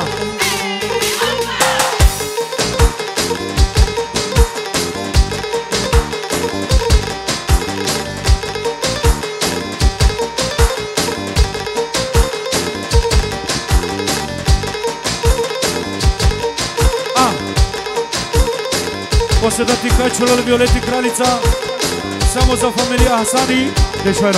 A. O să dati ca celor violeti kraljica samo za familija Hasani de șoară.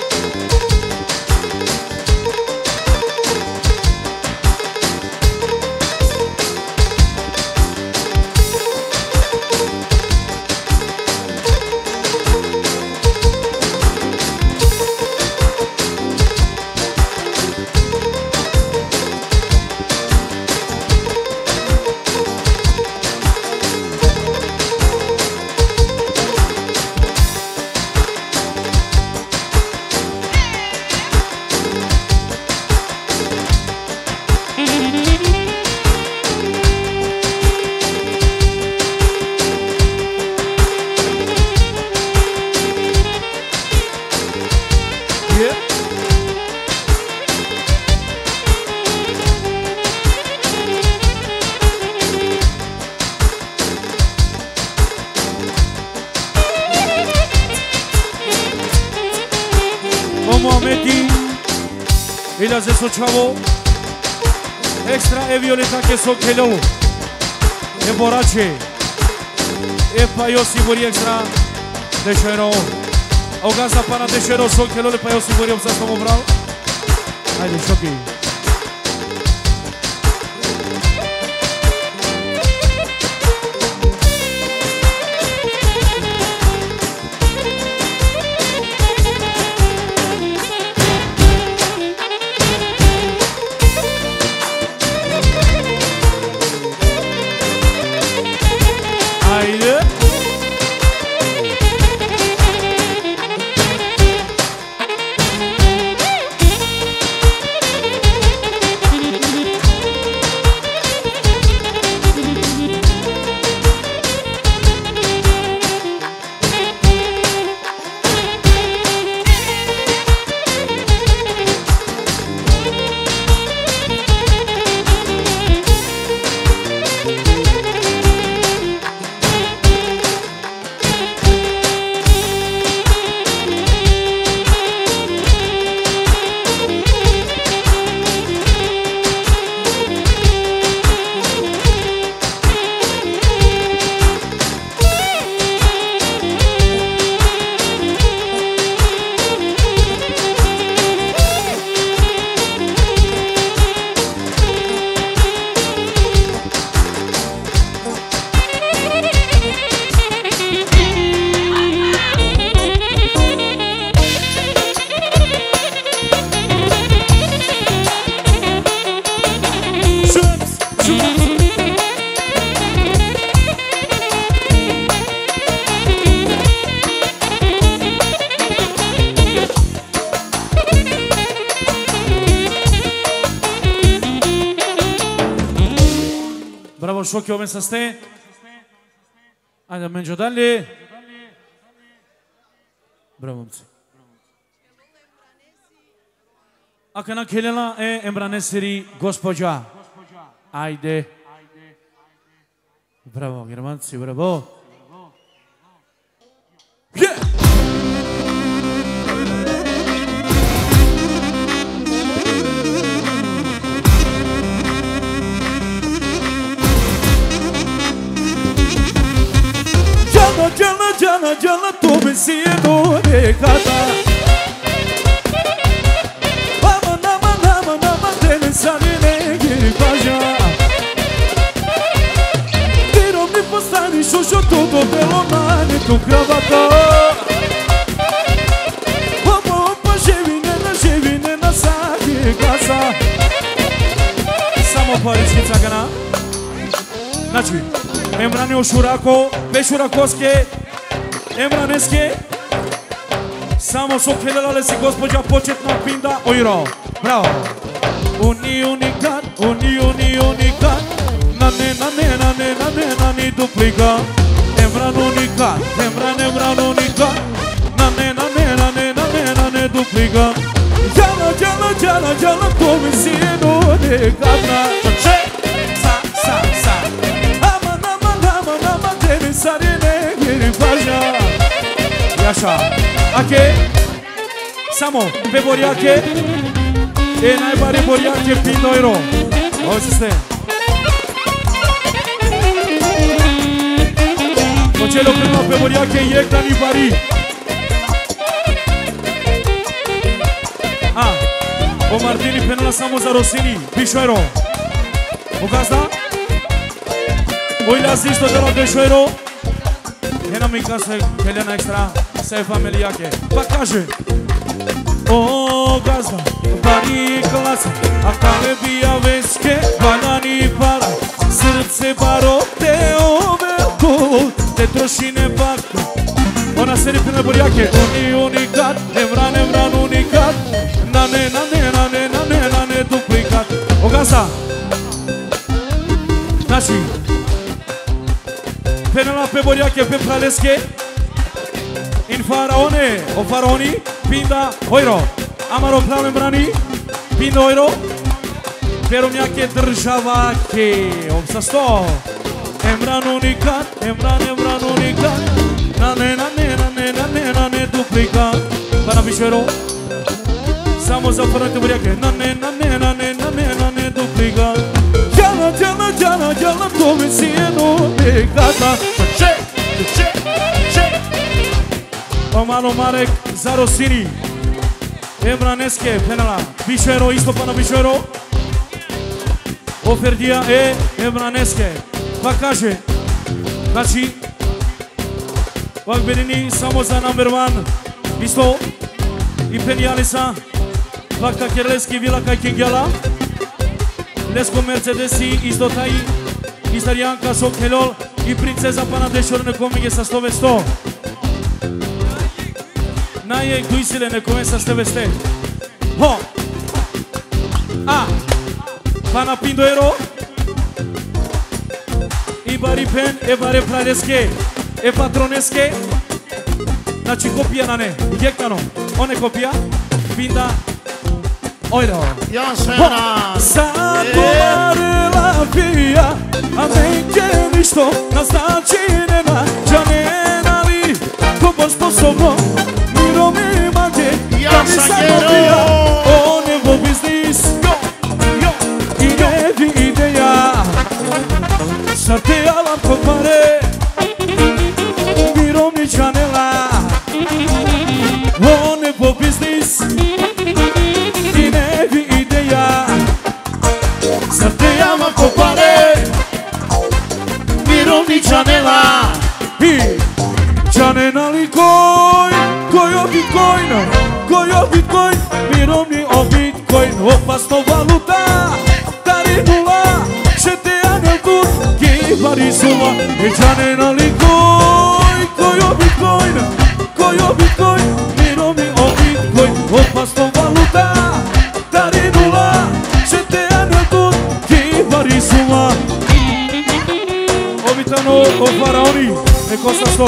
Ila ze Sočavo, extra e Violeta che so chelo, e Borace, e pa Iosif Buri extra de Șero. O gazda pana de Șero so chelo le pa Iosif Buri obsa să mă vreau. Haide, șochi. Bravo, șochi, oameni să stea. Ajde, merge dalje. Bravo, momci. Ako nam Helena e embraneseri gospođa. Ajde. Bravo, Germanci, bravo. Yeah! Jana, jana, jana, jana, tu me siento de casa. Mama, nama, nama, nama, tene sanine giripaja. Tiro mi postani šušo tutto pelo mani tu kravata. Opa, opa, živine na živine na saki casa. Samo pariškica gana. Znači, Embrane Ošurako, Pešurakovske, Embraneske. Samo su helelale si gospođa početna pinda ojro. Bravo. Uni unikat, uni uni unikat. Nane, nane, nane, nane, nane duplika. Embran unikat, Embran, Embran unikat. Nane, nane, nane, nane, nane duplika. Jala, jala, jala, jala, to mi si jedno nekadna. Sa, sa, sa. Sarine giripaja. Yaşa. Ake. Samo pe boriake. E najbari boriake pindoiro. Hoće ste. Počelo prima pe boriake jektan i bari. A. O Martini penala samo za Rosini. Pišoiro. O gazda. Oi las isto de la Pišoiro. Ena mi casa Helena extra, se familia che pa kaže. O gazda, bari klasa, a kale bija veske, banani para, srce baro te ovelko, te trošine bako. Ona se ripine boljake, oni unikat, Emran, Emran unikat, nane, nane, nane, nane, nane duplikat. O gazda, znači, penala pe boriake pe praleske. In faraone, o faraoni, pinda ojro. Amaro prave brani, pinda ojro. Pero mjake državake, obsa sto. Emran unikat, Emran, Emran unikat. Nane, nane, nane, nane, nane duplika. Pana Pišoiro. Samo za faraone boriake. Nane, nane, nane, nane, nane duplika. Jana, jana, jana, jana, to mi si jedno nekada. Če, če, če. Omano Marek za Rosini. Embraneske, penala. Pišoiro, isto pana Pišoiro. Oferdija e Embraneske. Pa kaže, znači, ovak Benini samo za number one. Isto, i penjalisa. Vakta Kerleski, Vila Kajkingjala. Lesko Mercedesi, isto taj Istarijanka, Sok Helol i princeza pana Dešorne komige sa sto sto. Naje Guisile nekome sa sto sto. Ho! A! Pana Pindoero i bari pen, e bare plareske, e patroneske. Znači kopija na ne, jektano, one kopija, Pinda ojro. Ja se na Sakovarela pija, a neće ništo naznačinena. Džanena li ko bo sposobno, miro mi mađe, da mi sagovija. On je vo biznis, i ne vi ideja. Sarte alam kod pare, miro mi džanela. On je vo biznis, i ne vi ideja. Sarte alam kod pare, miro mi džanela. I džanena li koj, koj o bitcoin, koj o bitcoin, miro mi o bitcoin. Opasno valuta, tari nula, šete anel kut, ki parizula. I džanena li koj, koj o bitcoin, koj o bitcoin, miro mi o bitcoin. Opasno valuta, tari nula, šete anel kut, ki parizula. Capitano o Faraoni e Costa Sto.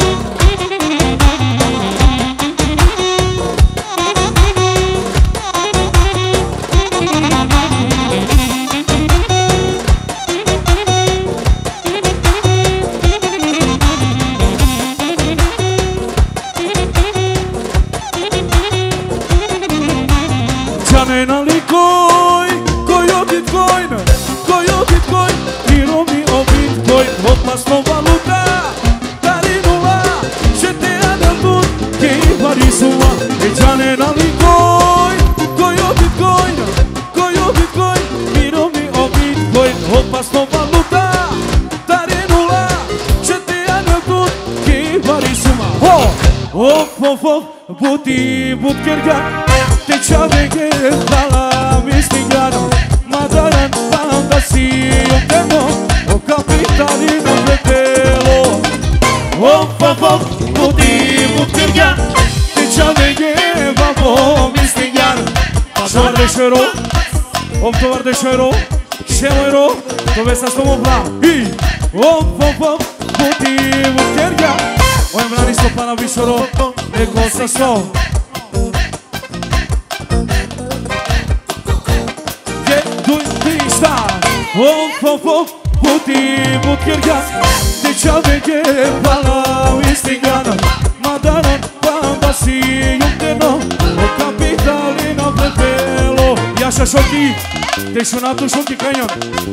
Gianena li coi, coi o Bitcoin, coi o Bitcoin, miro mi o Bitcoin, hop mas no valuta, tali nula, ce te adătut, che i vari suma. E Gianena li coi, coi o Bitcoin, coi o Bitcoin, miro mi o Bitcoin, hop mas no valuta, tali nula, ce te adătut, che i vari suma. Ho, hop hop hop, buti but kerga. Te ciave che dalla mistigano, ma daran fantasia che no, o capitalino fratello. Oh papà, buti butirga, te ciave che vamo mistigano. Tovar de șero, om tovar de șero, șero, dove sta sto mobla. Oh papà, buti butirga, o embrani sto pana vișoro, e cosa sto. Om pom pom, buti but kerga, te ciave che pala istigana, ma daran fantasi yunteno, o capitalino fratello. Iașa șochi, te-ai sunat tu șochi canyon.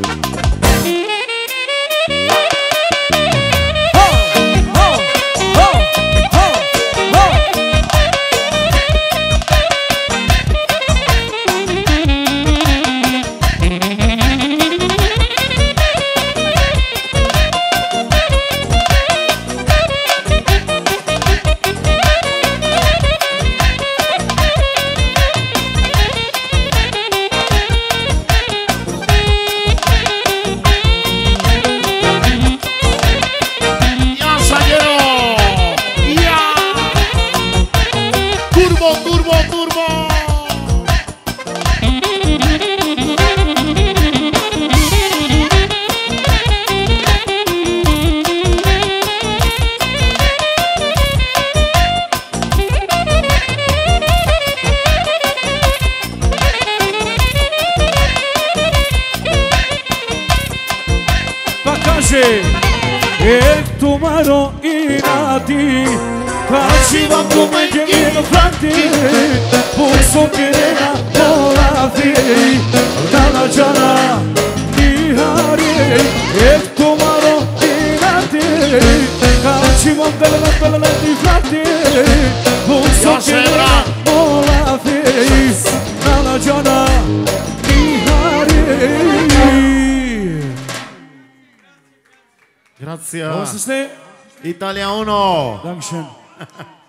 E tu maro inati, caciva come chiedino franti, pulso che nena vola fei, dalla giana di hari. E tu maro inati, caciva bella bella di franti, pulso che nena vola fei, dalla giana di hari. Grazie. Italia uno. Dankeschön.